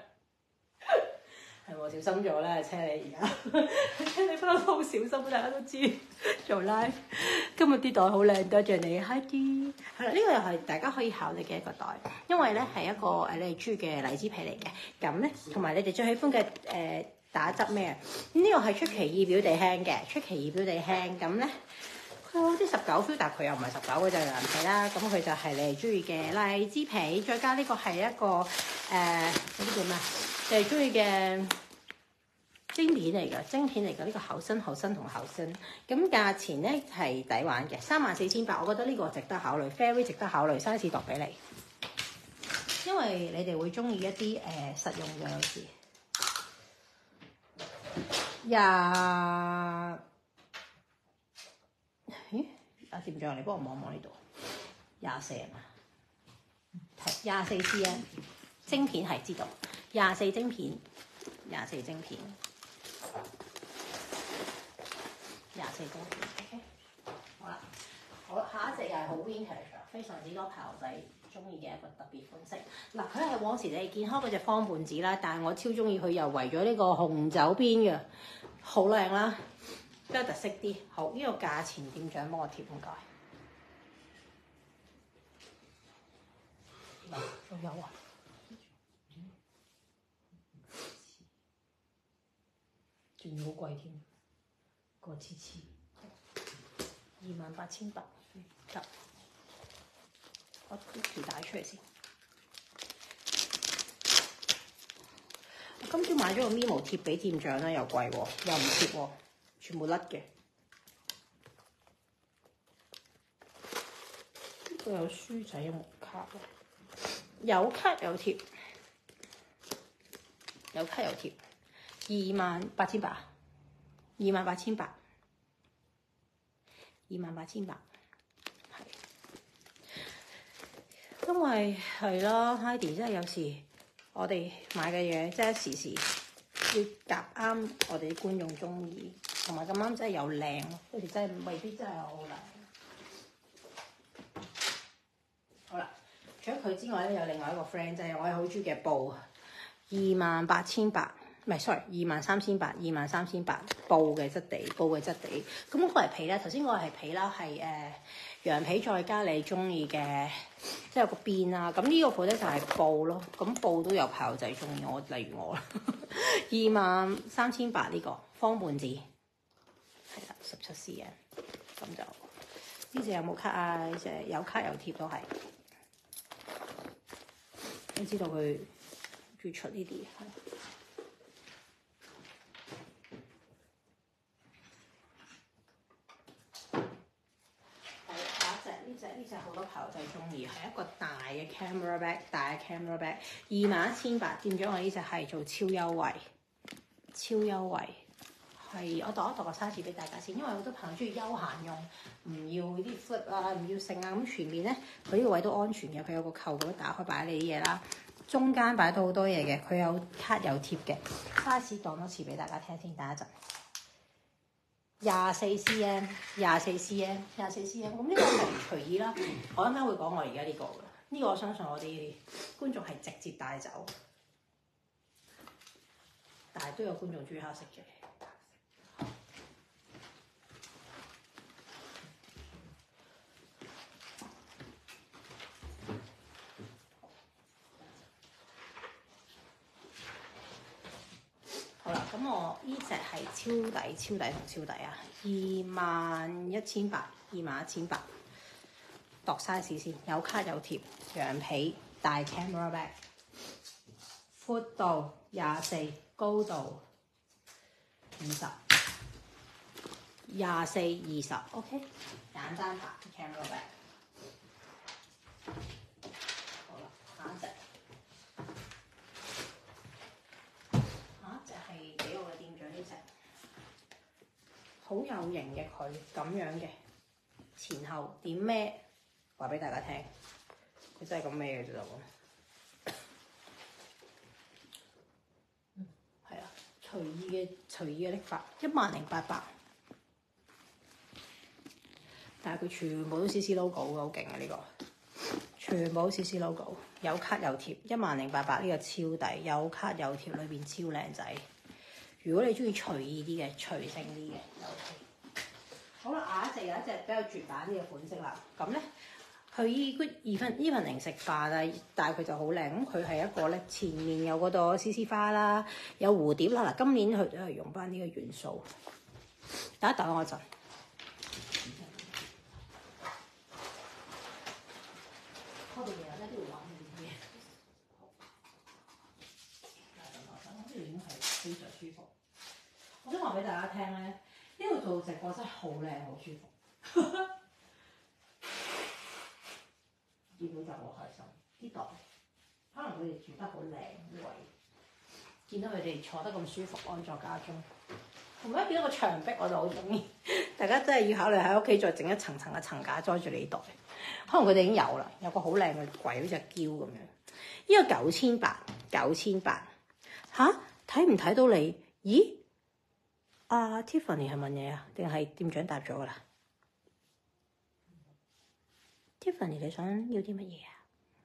係喎，小心咗啦，車你而家，車你不嬲都好小心，大家都知做 live。今日啲袋好靚，多謝你 ，Heidi。係啦，呢個又係大家可以考慮嘅一個袋，因為咧係一個你哋中意嘅荔枝皮嚟嘅，咁咧同埋你哋最喜歡嘅打汁咩？呢個係出奇意表地輕嘅，出奇意表地輕，咁咧佢好似19 feel，但係佢又唔係19嘅就係藍皮啦，咁佢就係你哋中意嘅荔枝皮，再加呢個係一個嗰啲叫咩？你哋中意嘅晶片嚟㗎，呢個厚身同厚身，咁價錢咧係抵玩嘅，34,800，我覺得呢個值得考慮 ，very 值得考慮，size 度俾你，因為你哋會中意一啲實用嘅有時。店長你幫我望望呢度，24啊嘛，24 cm 晶片係知道，24晶片，24晶片。OK， 好啦，好，下一隻又係好 vintage， 非常之多朋友仔中意嘅一個特別款式。嗱，佢係往時你見開嗰隻方胖子啦，但係我超中意佢又圍咗呢個紅酒邊嘅，好靚啦，比較特色啲。好，呢個價錢店長幫我貼唔該。仲有啊？仲要好貴添。個次28,800得，我條帶出嚟先。我今朝買咗個 Mimo 貼俾店長啦，又貴喎，又唔貼喎，全部甩嘅。呢個有書仔有冇卡喎？有卡有貼，有卡有貼，28,800。28,800，係，因為係啦 ，Heidi 真係有時我哋買嘅嘢，即係時要夾啱我哋啲觀眾中意，同埋咁啱真係又靚咯，有時真係未必真係好靚。好啦，除咗佢之外咧，有另外一個 friend 就係我係好中意嘅布，28,800。唔係 ，sorry，23,800，布嘅質地，咁嗰個係皮啦。頭先嗰個係皮啦，係羊皮再加你中意嘅，即係有個邊啦。咁呢個款咧就係布咯。咁布都有朋友仔中意，例如我啦。23,800呢個方胖子，係啦，17 cm，咁就呢隻有冇卡啊？呢隻有卡有貼都係。你知道佢要出呢啲係。呢隻好多朋友仔中意，係一個大嘅 camera bag， 大嘅 camera bag， 21,800，店長我呢隻係做超優惠，超優惠。係我度一度個 size 俾大家先，因為好多朋友中意休閒用，唔要啲 flip 啊，唔要剩啊，咁全面咧，佢呢個位都安全嘅，佢有個扣咁打開擺你啲嘢啦，中間擺到好多嘢嘅，佢有卡有貼嘅 size， 講多次俾大家聽先，等一陣。24 cm， 24 cm， 24 cm， 咁呢個係隨意啦。我啱啱會講我而家呢個嘅，呢個我相信我哋觀眾係直接帶走，但係都有觀眾中意黑色嘅。好啦，咁我呢隻係超抵、超抵同超抵啊！21,800， 21,800。度 size 先，有卡有貼，羊皮大 camera bag， 闊度24，高度20，24、20 ，OK， 簡單白 camera bag。好啦，下一隻。係俾我嘅店長呢隻，好有型嘅佢咁樣嘅前後點孭，話俾大家聽，佢真係咁孭嘅啫喎。係啊，隨意嘅拎法，10,800，但係佢全部都 CC logo 嘅，好勁啊呢個，全部都 CC logo， 有卡有貼，10,800呢個超抵，有卡有貼，裏邊超靚仔。如果你中意隨意啲嘅、隨性啲嘅就 OK。好啦，下一隻有一隻比較絕版啲嘅款式啦。咁咧，佢依份零食化啦，但係佢就好靚。咁佢係一個咧，前面有嗰朵絲絲花啦，有蝴蝶啦。嗱，今年佢都係用翻呢個元素。等一等我一陣。我哋日日咧都會玩呢啲嘢。呢度已經係非常舒服。我想話俾大家聽咧，呢度做直播真係好靚，好舒服。見到就好開心。啲袋可能佢哋住得好靚啲位，見到佢哋坐得咁舒服，安坐家中。同埋見到個牆壁我就好中意。大家真係要考慮喺屋企再整一層層嘅層架裝住你啲袋。可能佢哋已經有啦，有個好靚嘅櫃，好似隻嬌咁樣。呢個9,800吓？睇唔睇到你？咦？Tiffany 係問嘢啊？定係店長答咗㗎啦？Tiffany 你想要啲乜嘢啊？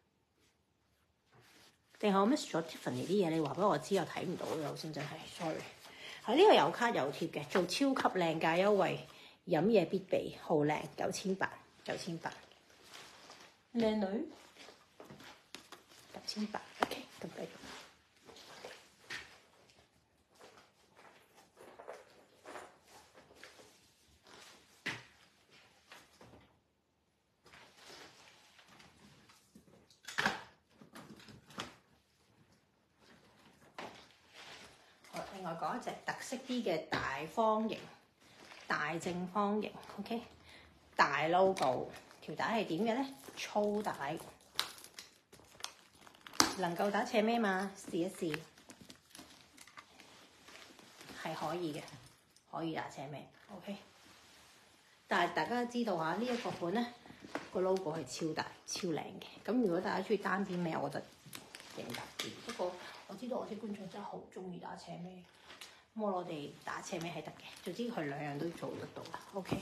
定係我 miss 咗 Tiffany 啲嘢？你話俾我知，我睇唔到嘅，頭先真係 sorry。係呢個有卡有貼嘅，做超級靚價優惠，飲嘢必備，好靚，9,800，靚女9,800，OK， 咁繼續。另外講一隻特色啲嘅大方形、大正方形 ，OK， 大 logo， 條帶係點嘅咧？粗帶，能夠打斜咩嘛？試一試，係可以嘅，可以打斜咩 ，OK。但係大家都知道嚇，呢一個款咧個 logo 係超大、超靚嘅。咁如果大家中意單邊咩，我覺得型特啲。不過我知道我啲觀眾真係好中意打斜咩，咁我哋打斜咩係得嘅，總之佢兩樣都做得到啦。OK，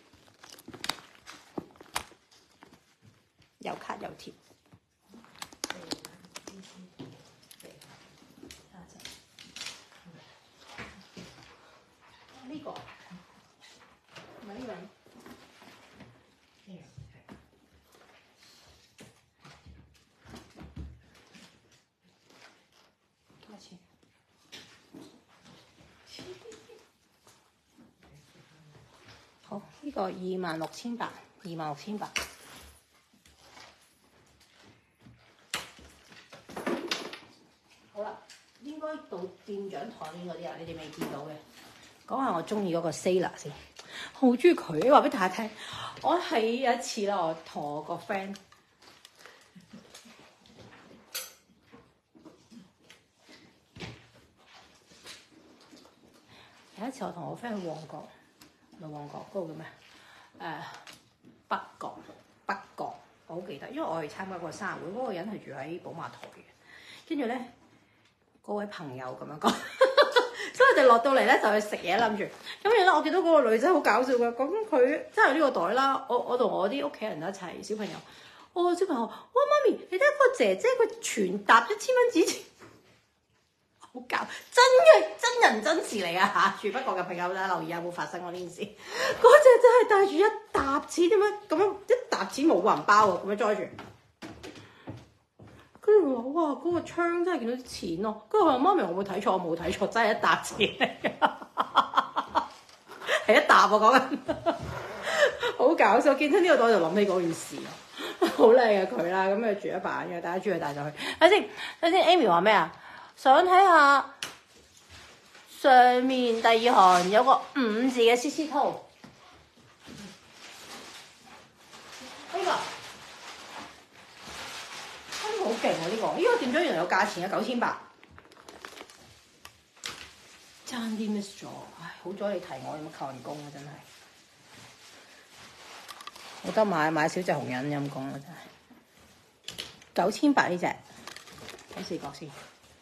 有卡有貼。呢個唔係呢樣。好，呢個26,800，26,800 26,800。好啦，應該到店長台面嗰啲啊，你哋未見到嘅。講下我中意嗰個 Sailor 先，好中意佢。話俾大家聽，我係有一次啦，我同我個 friend 有一次我同我 friend 去旺角，唔係旺角嗰個叫咩？北角，我好記得，因為我去參加個生日會，嗰個人係住喺寶馬台嘅。跟住咧，嗰位朋友咁樣講。所以我哋落到嚟咧就去食嘢，諗住咁樣咧。我見到嗰個女仔好搞笑嘅，咁佢真係呢個袋啦。我同我啲屋企人一齊，小朋友，我小朋友，哇媽咪，你睇個姐姐佢全沓1,000蚊紙錢，好搞，真嘅真人真事嚟啊嚇！住北角嘅朋友咧，留意有冇發生過呢件事？嗰隻真係帶住一沓錢，點樣咁樣一沓錢冇銀包喎，咁樣載住。跟住我話：哇，嗰個窗真係見到啲錢咯。跟住我話：媽咪，我冇睇錯，我冇睇錯，真係一沓錢嚟㗎，係一沓我講緊，好搞笑。我見到呢個袋就諗起嗰件事咯，好靚嘅佢啦。咁佢住一版嘅，大家中意帶就去。睇先 Amy 話咩啊？想睇下上面第二行有個5字嘅 CC 圖。呢個。好勁啊！呢個店長原來有價錢嘅，9,800，爭啲 miss 咗。唉，好彩你提我，有冇扣人工啊？真係冇得買小隻紅人陰公啦，真係9,800呢隻，睇視覺先，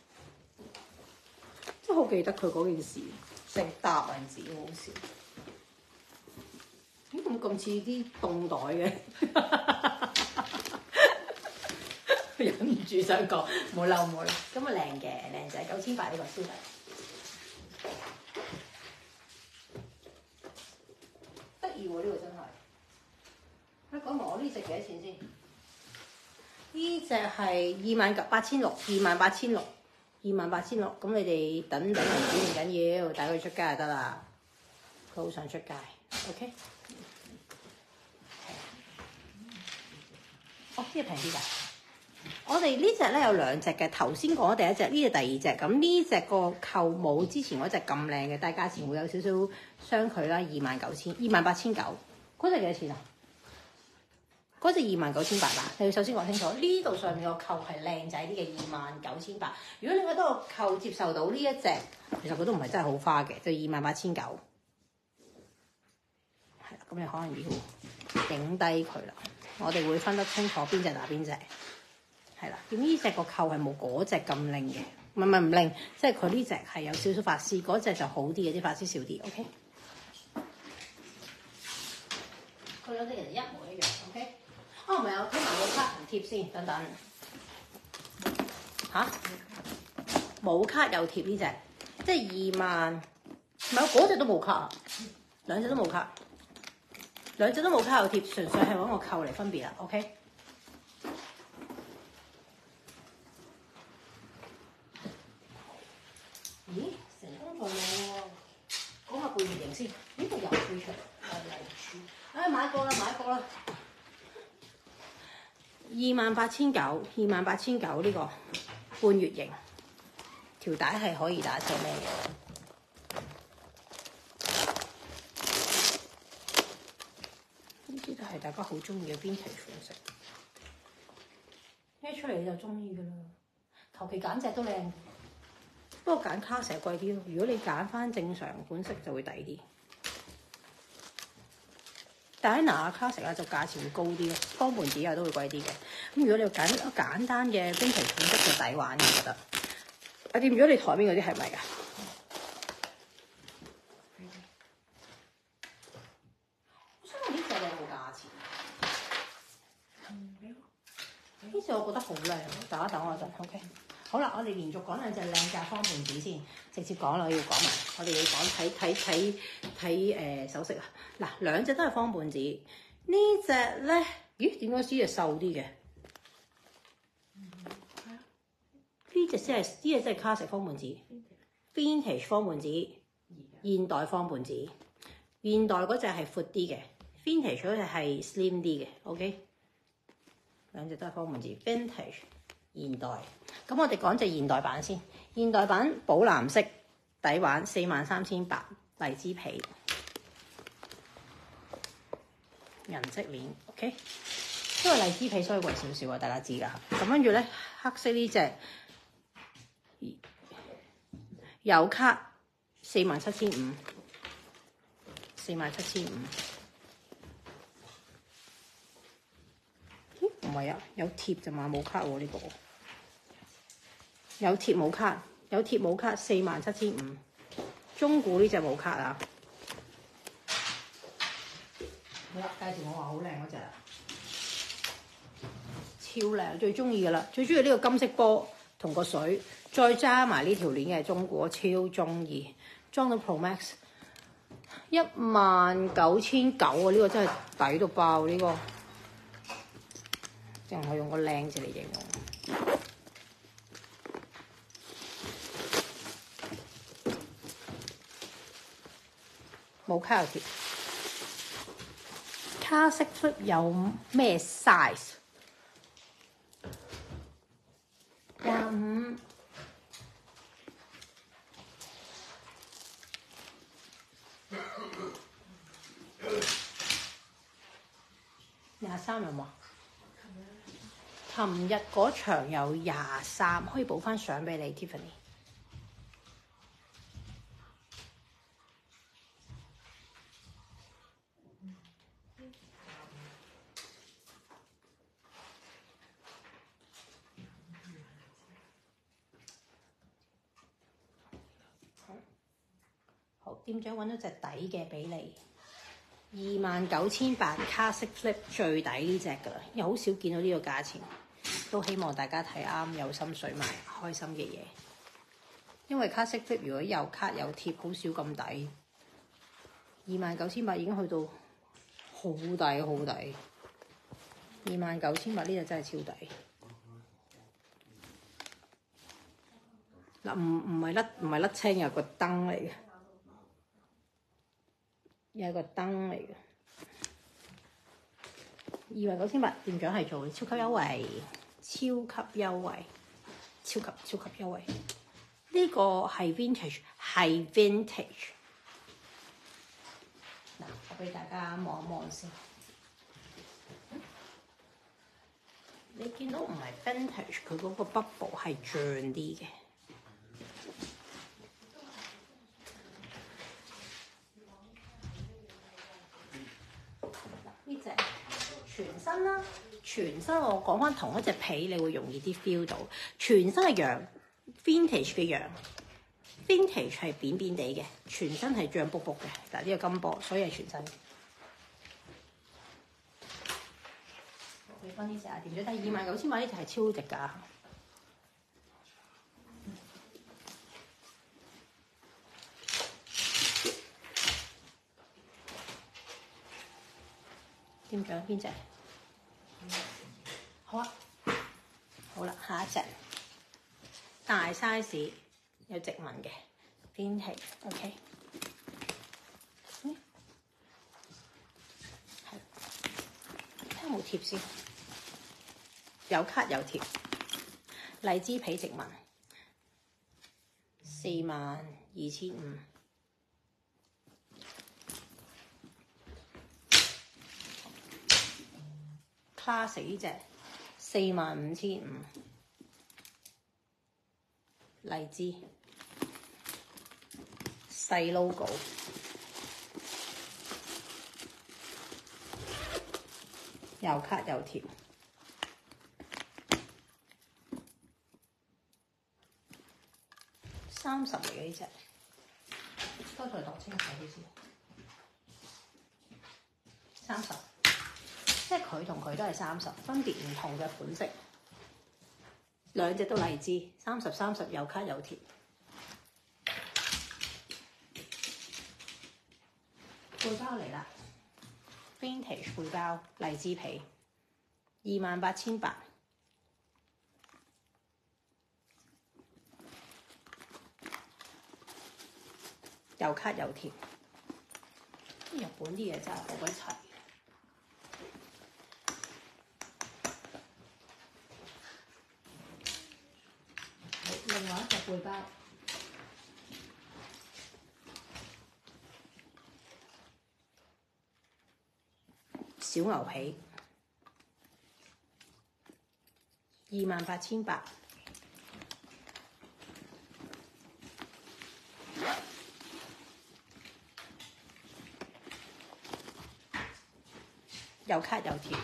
真係好記得佢嗰件事，成沓銀紙，好好笑。咦？咁似啲凍袋嘅。忍唔住想講，冇嬲，咁啊靚嘅，靚仔，9,800呢個消費，得意喎呢個真係。你講埋我呢隻幾多錢先？呢隻係28,600，咁你哋等銀紙唔緊要，帶佢出街就得啦。佢好想出街 ，OK？ 哦，呢個平啲㗎。我哋呢隻咧有2隻嘅，頭先講咗第一隻，呢隻第二隻。咁呢隻個扣冇之前嗰隻咁靚嘅，但係價錢會有少少相距啦，28,900。嗰隻幾多錢啊？嗰隻29,800啦。你要首先講清楚，呢度上面個扣係靚仔啲嘅29,800。如果你覺得個扣接受到呢一隻，其實佢都唔係真係好花嘅，就28,900。係啦，咁你可能要影低佢啦。我哋會分得清楚邊隻打邊隻。係啦，咁呢隻個扣係冇嗰隻咁靚嘅，唔靚，即係佢呢隻係有少少髮絲，嗰隻就好啲嘅，啲髮絲少啲。OK， 佢兩隻人一模一樣。OK， 哦唔係，我睇埋個卡同貼先，等等。吓？冇卡有貼呢隻，即係20,000，唔係嗰隻都冇卡，兩隻都冇卡，兩隻都冇卡有貼，純粹係揾個扣嚟分別啦。OK。咦，成功咗喎！講下半月型先，呢個又飛出嚟，係麗珠。唉，買過啦，28,900呢個半月型，條帶係可以打斜咩嘅？呢啲都係大家好中意嘅 vintage 款式，一出嚟你就中意噶啦，求其揀隻都靚。不過揀卡成貴啲咯，如果你揀翻正常款式就會抵啲。Diana 卡成就價錢會高啲咯，方盤子都會貴啲嘅。咁如果你要揀簡單嘅 vintage 款式就抵玩嘅，我覺得。阿店，如果你台面嗰啲係咪㗎？我想問呢隻有冇價錢？呢隻我覺得好靚，等一等我一陣 ，OK。好啦，我哋連續講2隻靚價方盤子先，直接講啦，我要講埋，我哋要講睇首飾啊！嗱，2隻都係方盤子，呢隻咧，咦？點解呢隻瘦啲嘅？呢隻先係卡式方盤子 ，vintage 方盤子，現代方盤子，現代嗰隻係闊啲嘅 Vintage 嗰隻係 slim 啲嘅 ，OK。兩隻都係方門字 ，Vintage 現代。咁我哋講隻現代版先，現代版寶藍色底玩43,800荔枝皮，銀織鏈 ，OK。因為荔枝皮所以貴少少啊，大家知㗎。咁跟住咧，黑色呢隻有卡47,500，47,500。唔係啊，有貼就嘛，冇卡喎呢個。有貼冇卡，有貼冇卡47,500。中古呢隻冇卡啊。好啦，介紹我話好靚嗰隻啦。超靚，最中意㗎啦！最中意呢個金色波同個水，再揸埋呢條鏈嘅中古，我超中意。裝到 Pro Max 19,900啊！呢個真係抵到爆呢個，淨係用個靚字嚟形容。冇卡有貼，卡式 flip 有咩 size？ 25、23有冇啊？琴日嗰場有23，可以補翻相俾你 Tiffany。好，店長揾咗隻底嘅俾你，29,800卡式 flip 最抵呢隻㗎啦，又好少見到呢個價錢，都希望大家睇啱，有心水買開心嘅嘢。因為卡式 flip 如果有卡有貼，好少咁抵。29,800已經去到好抵好抵，29,800呢隻真係超抵。嗱，唔係甩青，有個燈嚟嘅，有個燈嚟嘅。29,800店長係做超級優惠，超級優惠，超級優惠。呢個係 vintage， 係 vintage。嗱，我俾大家望一望先。你見到唔係 vintage， 佢嗰個 bubble 係脹啲嘅。呢隻全身啦，全身我講翻同一隻皮，你會容易啲 feel 到。全身係羊 ，vintage 嘅羊 ，vintage 係扁扁地嘅，全身係脹卜卜嘅。嗱，呢個金波，所以係全身。俾翻呢隻啊，掂咗，但係29,800呢隻係超值㗎。店長邊隻？好啊，好啦，下一隻大 size 有直紋嘅 vintage，OK。係，睇下有冇貼先，有卡有貼，荔枝皮直紋42,500。Classic 呢隻45,500，荔枝細 logo， 有卡有貼，30嚟嘅呢隻，多再度清楚啲先，30。即係佢同佢都係30，分別唔同嘅款式，兩隻都荔枝，30有卡有貼。背包嚟啦 ，vintage 背包荔枝皮，28,800，有卡有貼。日本啲嘢真係好鬼齊。 背包。小牛皮28,800，有卡有貼。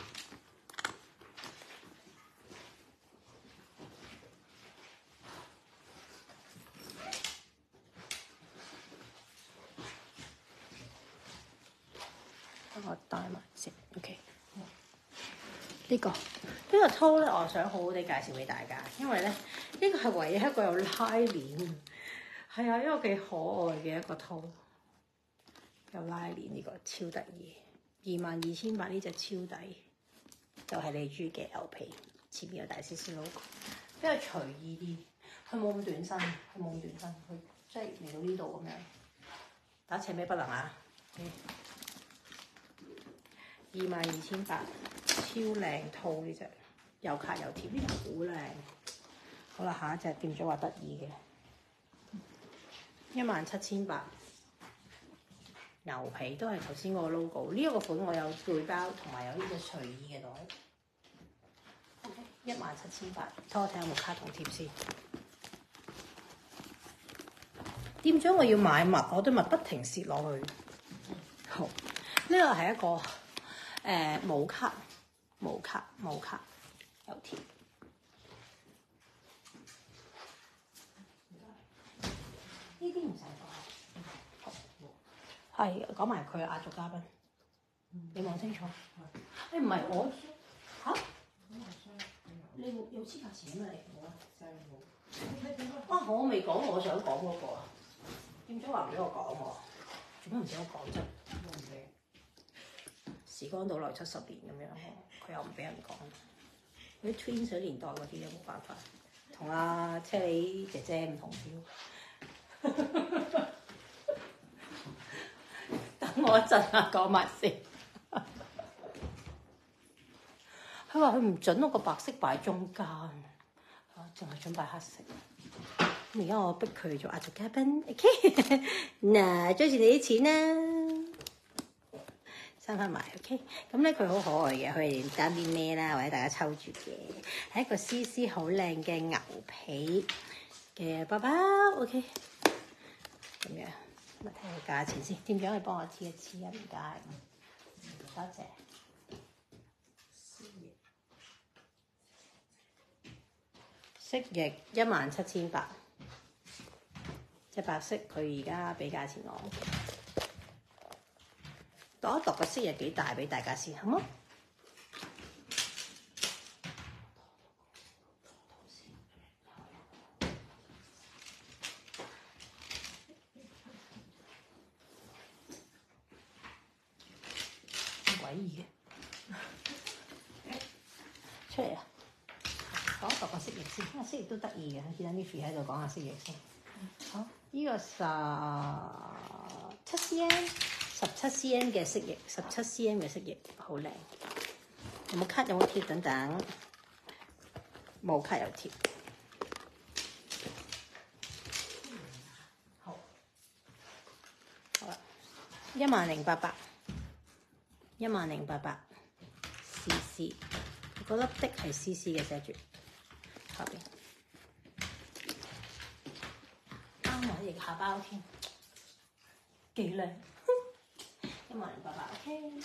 我帶埋先 ，OK。呢個套咧，我想好好地介紹俾大家，因為咧呢個係唯一一個有拉鏈，係啊，一個幾可愛嘅一個套，有拉鏈呢個超得意，22,800呢隻超抵，就係你中意嘅牛皮，前面有大少少 logo， 比較隨意啲，佢冇咁短身，佢即係嚟到呢度咁樣，打斜咩不能啊，22,800超靚套呢隻，有卡有貼，呢隻好靚。好啦，下一隻店長話得意嘅，17,800牛皮都係頭先嗰個 logo。呢一個款我有背包同埋有呢隻隨意嘅袋。OK， 17,800，睇我睇有冇卡同貼先。店長我要買襪，我對襪不停蝕落去。好，呢個係一個冇卡有貼。呢啲唔使講，係講埋佢壓軸嘉賓。你望清楚。你唔係我嚇？你有黐價錢咩？你冇啊？啊！我未講我想講嗰個啊。店長話唔俾我講喎，做咩唔俾我講啫？我唔俾。時光倒流70年咁樣，佢又唔俾人講。嗰啲 Twins 水年代嗰啲有冇辦法？同阿車厘姐姐唔同調。等我一陣啊，講埋先。佢話佢唔準我個白色擺中間，淨係準擺黑色。而家我逼佢做壓軸嘉賓 ，OK？ 嗱，追住你啲錢啦，收翻埋 ，OK？ 咁咧佢好可愛嘅，佢係單邊孭啦，或者大家抽住嘅，係一個絲絲好靚嘅牛皮嘅包包 ，OK？ 咁樣，咁啊睇下價錢先，店長你幫我黐一黐啊，唔該，多謝。蜥蜴17,800，隻白色佢而家俾價錢我，度一度個蜥蜴幾大俾大家先，好冇？詭異嘅，出嚟啊！講一個蜥蜴先，因為蜥蜴都得意嘅，見到 Niffy 喺度講下蜥蜴先。好，呢個17cm 嘅蜥蜴，17cm 嘅蜥蜴，好靚。有冇卡？有冇貼？等等，冇卡有貼。好，好啦，10,800，10,800 CC， 嗰粒的係 CC 嘅寫住。後邊啱埋翼下包添，幾靚，10,800 OK。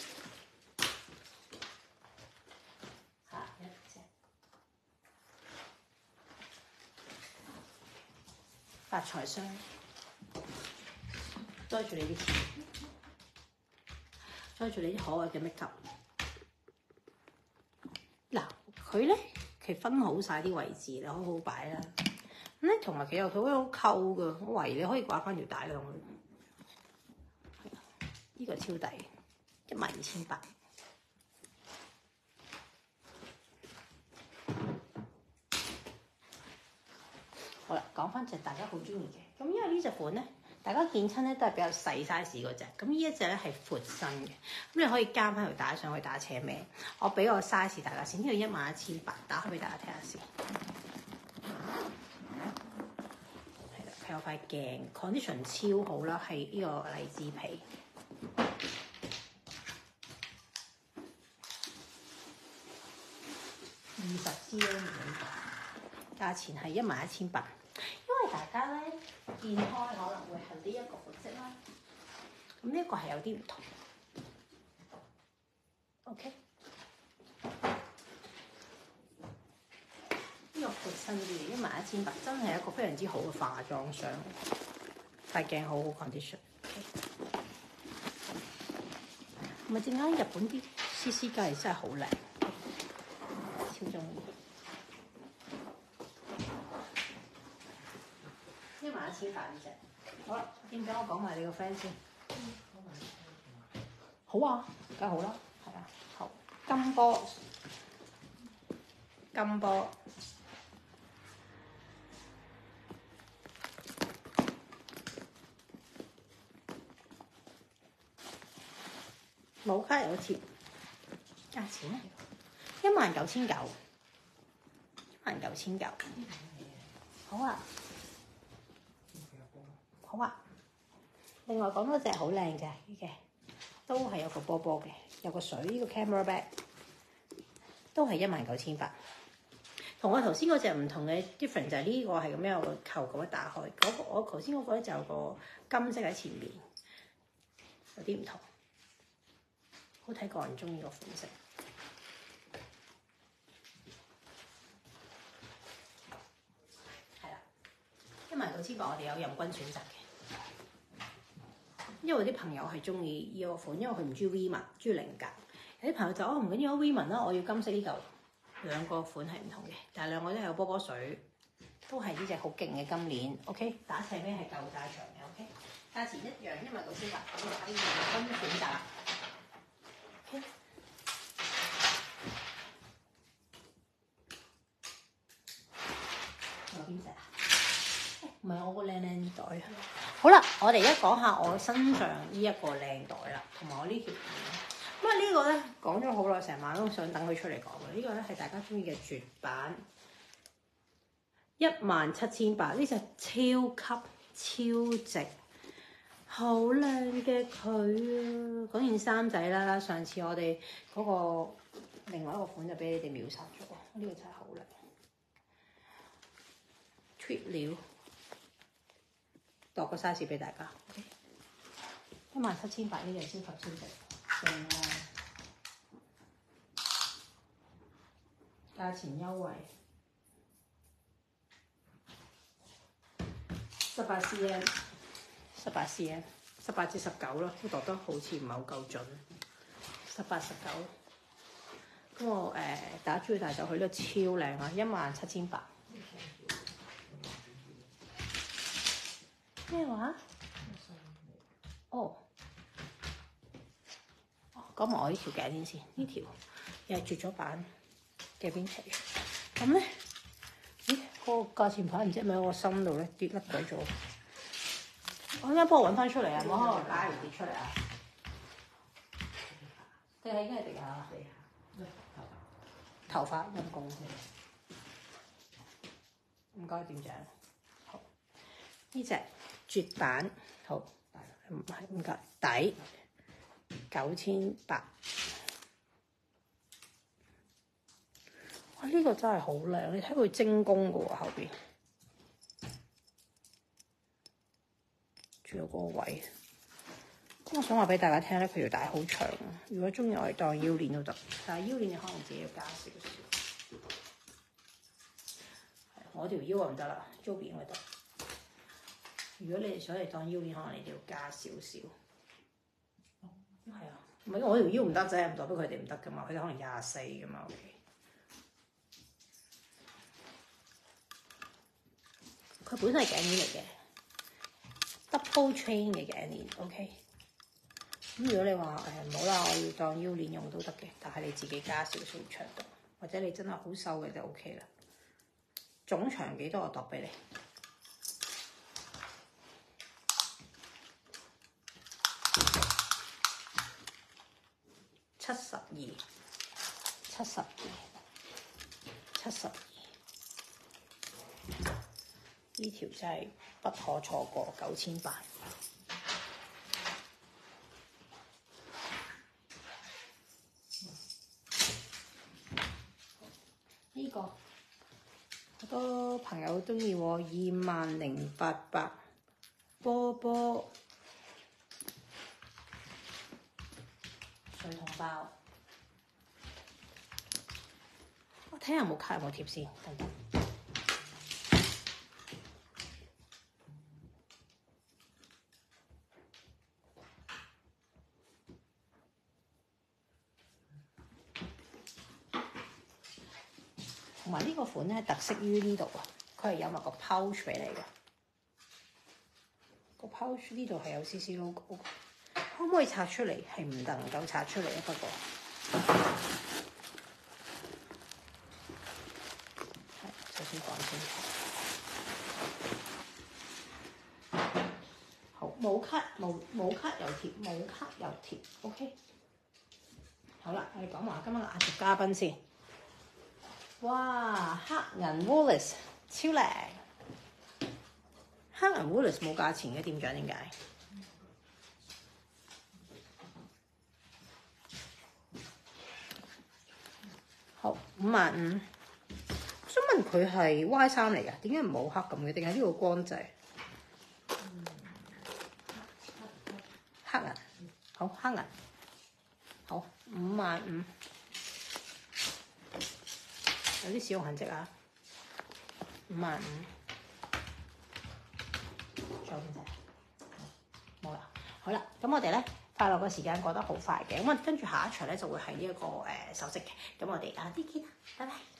下一隻發財箱，載住你啲錢，載住你啲可愛嘅 makeup。嗱，佢咧。佢分好晒啲位置，你好好擺啦。咁咧，同埋佢有佢好扣㗎，我懷疑你可以掛翻條帶落去。呢個超抵，12,800。好啦，講翻隻大家好中意嘅。咁因為呢隻款咧，大家見親咧都係比較細 size 嗰隻。咁呢一隻咧係闊身嘅，咁你可以加翻條帶上去打斜孭。我俾個 size 大家先，呢個11,800，打開俾大家睇下先。 有塊鏡 condition 超好啦，係呢個荔枝皮。20 cm， 價錢係11,800。因為大家咧見開可能會係呢一個款式啦，咁呢一個係有啲唔同。OK， 呢個闊身啲11,800，真係一個非常之好嘅化妝相。塊鏡好好 condition。唔係正啱日本啲CC 膠真係好靚。超中意，11,800呢隻。好啦，點解我講埋你個 friend 先？好啊，梗係好啦，係啊，好。金波，金波，冇卡有貼，價錢咧19,900。19,900。好啊，好啊。另外講多隻好靚嘅，都係有個波波嘅，有個水呢個 camera bag， 都係19,800。同我頭先嗰隻唔同嘅 different 就係呢個係咁樣有個扣咁樣打開，我頭先嗰個咧就有個金色喺前面，有啲唔同，好睇個人中意個款式。19,800我哋有任君選擇嘅，因為啲朋友係中意呢個款，因為佢唔中意 V 紋，中意菱格。有啲朋友就唔緊要 V 紋啦，我要金色呢嚿。兩個款係唔同嘅，但係兩個都係有波波水，都係呢隻好勁嘅金鏈。OK， 打斜孭係夠大長嘅。OK， 價錢一樣，19,800，咁就可以任君選擇啦。OK， 仲有邊隻啊？唔係我個靚靚袋啊！好啦，我哋而家講下我身上呢一個靚袋啦，同埋我呢條片。咁啊呢個咧講咗好耐，成晚都想等佢出嚟講嘅。呢個咧係大家中意嘅絕版，17,800，呢隻超級超值，好靚嘅佢啊！講件衫仔啦，上次我哋嗰個另外一個款就俾你哋秒殺咗，呢個真係好靚，tweed 料。度個 size 俾大家 ，17,800呢隻超級超值，正啊！價錢優惠，18 cm， 18至19咯，都度得好似唔係好夠準，18、19。咁我打珠大就去得超靚啊，17,800。咩話？哦，講埋我呢條頸鏈先，呢條又係絕咗版嘅邊皮。咁咧，咦？個價錢牌唔知係咪喺我心度咧跌甩鬼咗？我陣間幫我揾翻出嚟啊！我可能拉完跌出嚟啊！定係已經係地下？頭髮陰公。唔該，店長。好，呢隻。絕版好，唔係唔該抵9,800。哇！呢個真係好靚，你睇佢精工嘅喎後邊，仲有個位。咁我想話俾大家聽咧，佢條帶好長。如果中意，我哋當腰鏈都得，但係腰鏈你可能自己要加少少。我條腰就唔得啦，Joby應該得。如果你哋想嚟當腰鏈，可能你哋要加少少。係啊，唔係我條腰唔得啫，唔代表佢哋唔得噶嘛。佢哋可能24噶嘛。OK， 佢本身係頸鏈嚟嘅 ，double chain 嘅頸鏈。OK， 咁如果你話唔好啦，我要當腰鏈用都得嘅，但係你自己加少少長度，或者你真係好瘦嘅就 OK 啦。總長幾多我度俾你。72， 呢條真係不可錯過，9800。呢個好多朋友中意喎，20,800波波水桶包。我睇下有冇卡有冇貼先，等等。同埋呢個款咧特色於呢度啊，佢係有埋個 pouch 俾你嘅。個 pouch 呢度係有 CC logo， 可唔可以拆出嚟？係唔能夠拆出嚟啊，不過係首先講清楚。好，冇卡冇卡又貼，冇卡又貼 ，OK。好啦，我哋講埋今日嘅壓軸嘉賓先。哇！黑銀 Woolies 超靚，黑銀 Woolies 冇價錢嘅店長點解？好，55,000。我想問佢係 Y 衫嚟㗎，點解唔冇黑咁嘅？定係呢個光仔？黑銀，好黑銀，好55,000。有啲使用痕跡啊，55,000。仲有邊隻？冇啦。好啦，咁我哋咧快樂嘅時間過得好快嘅，咁啊跟住下一場咧就會係呢一個首飾嘅，咁我哋啲見啦，拜拜。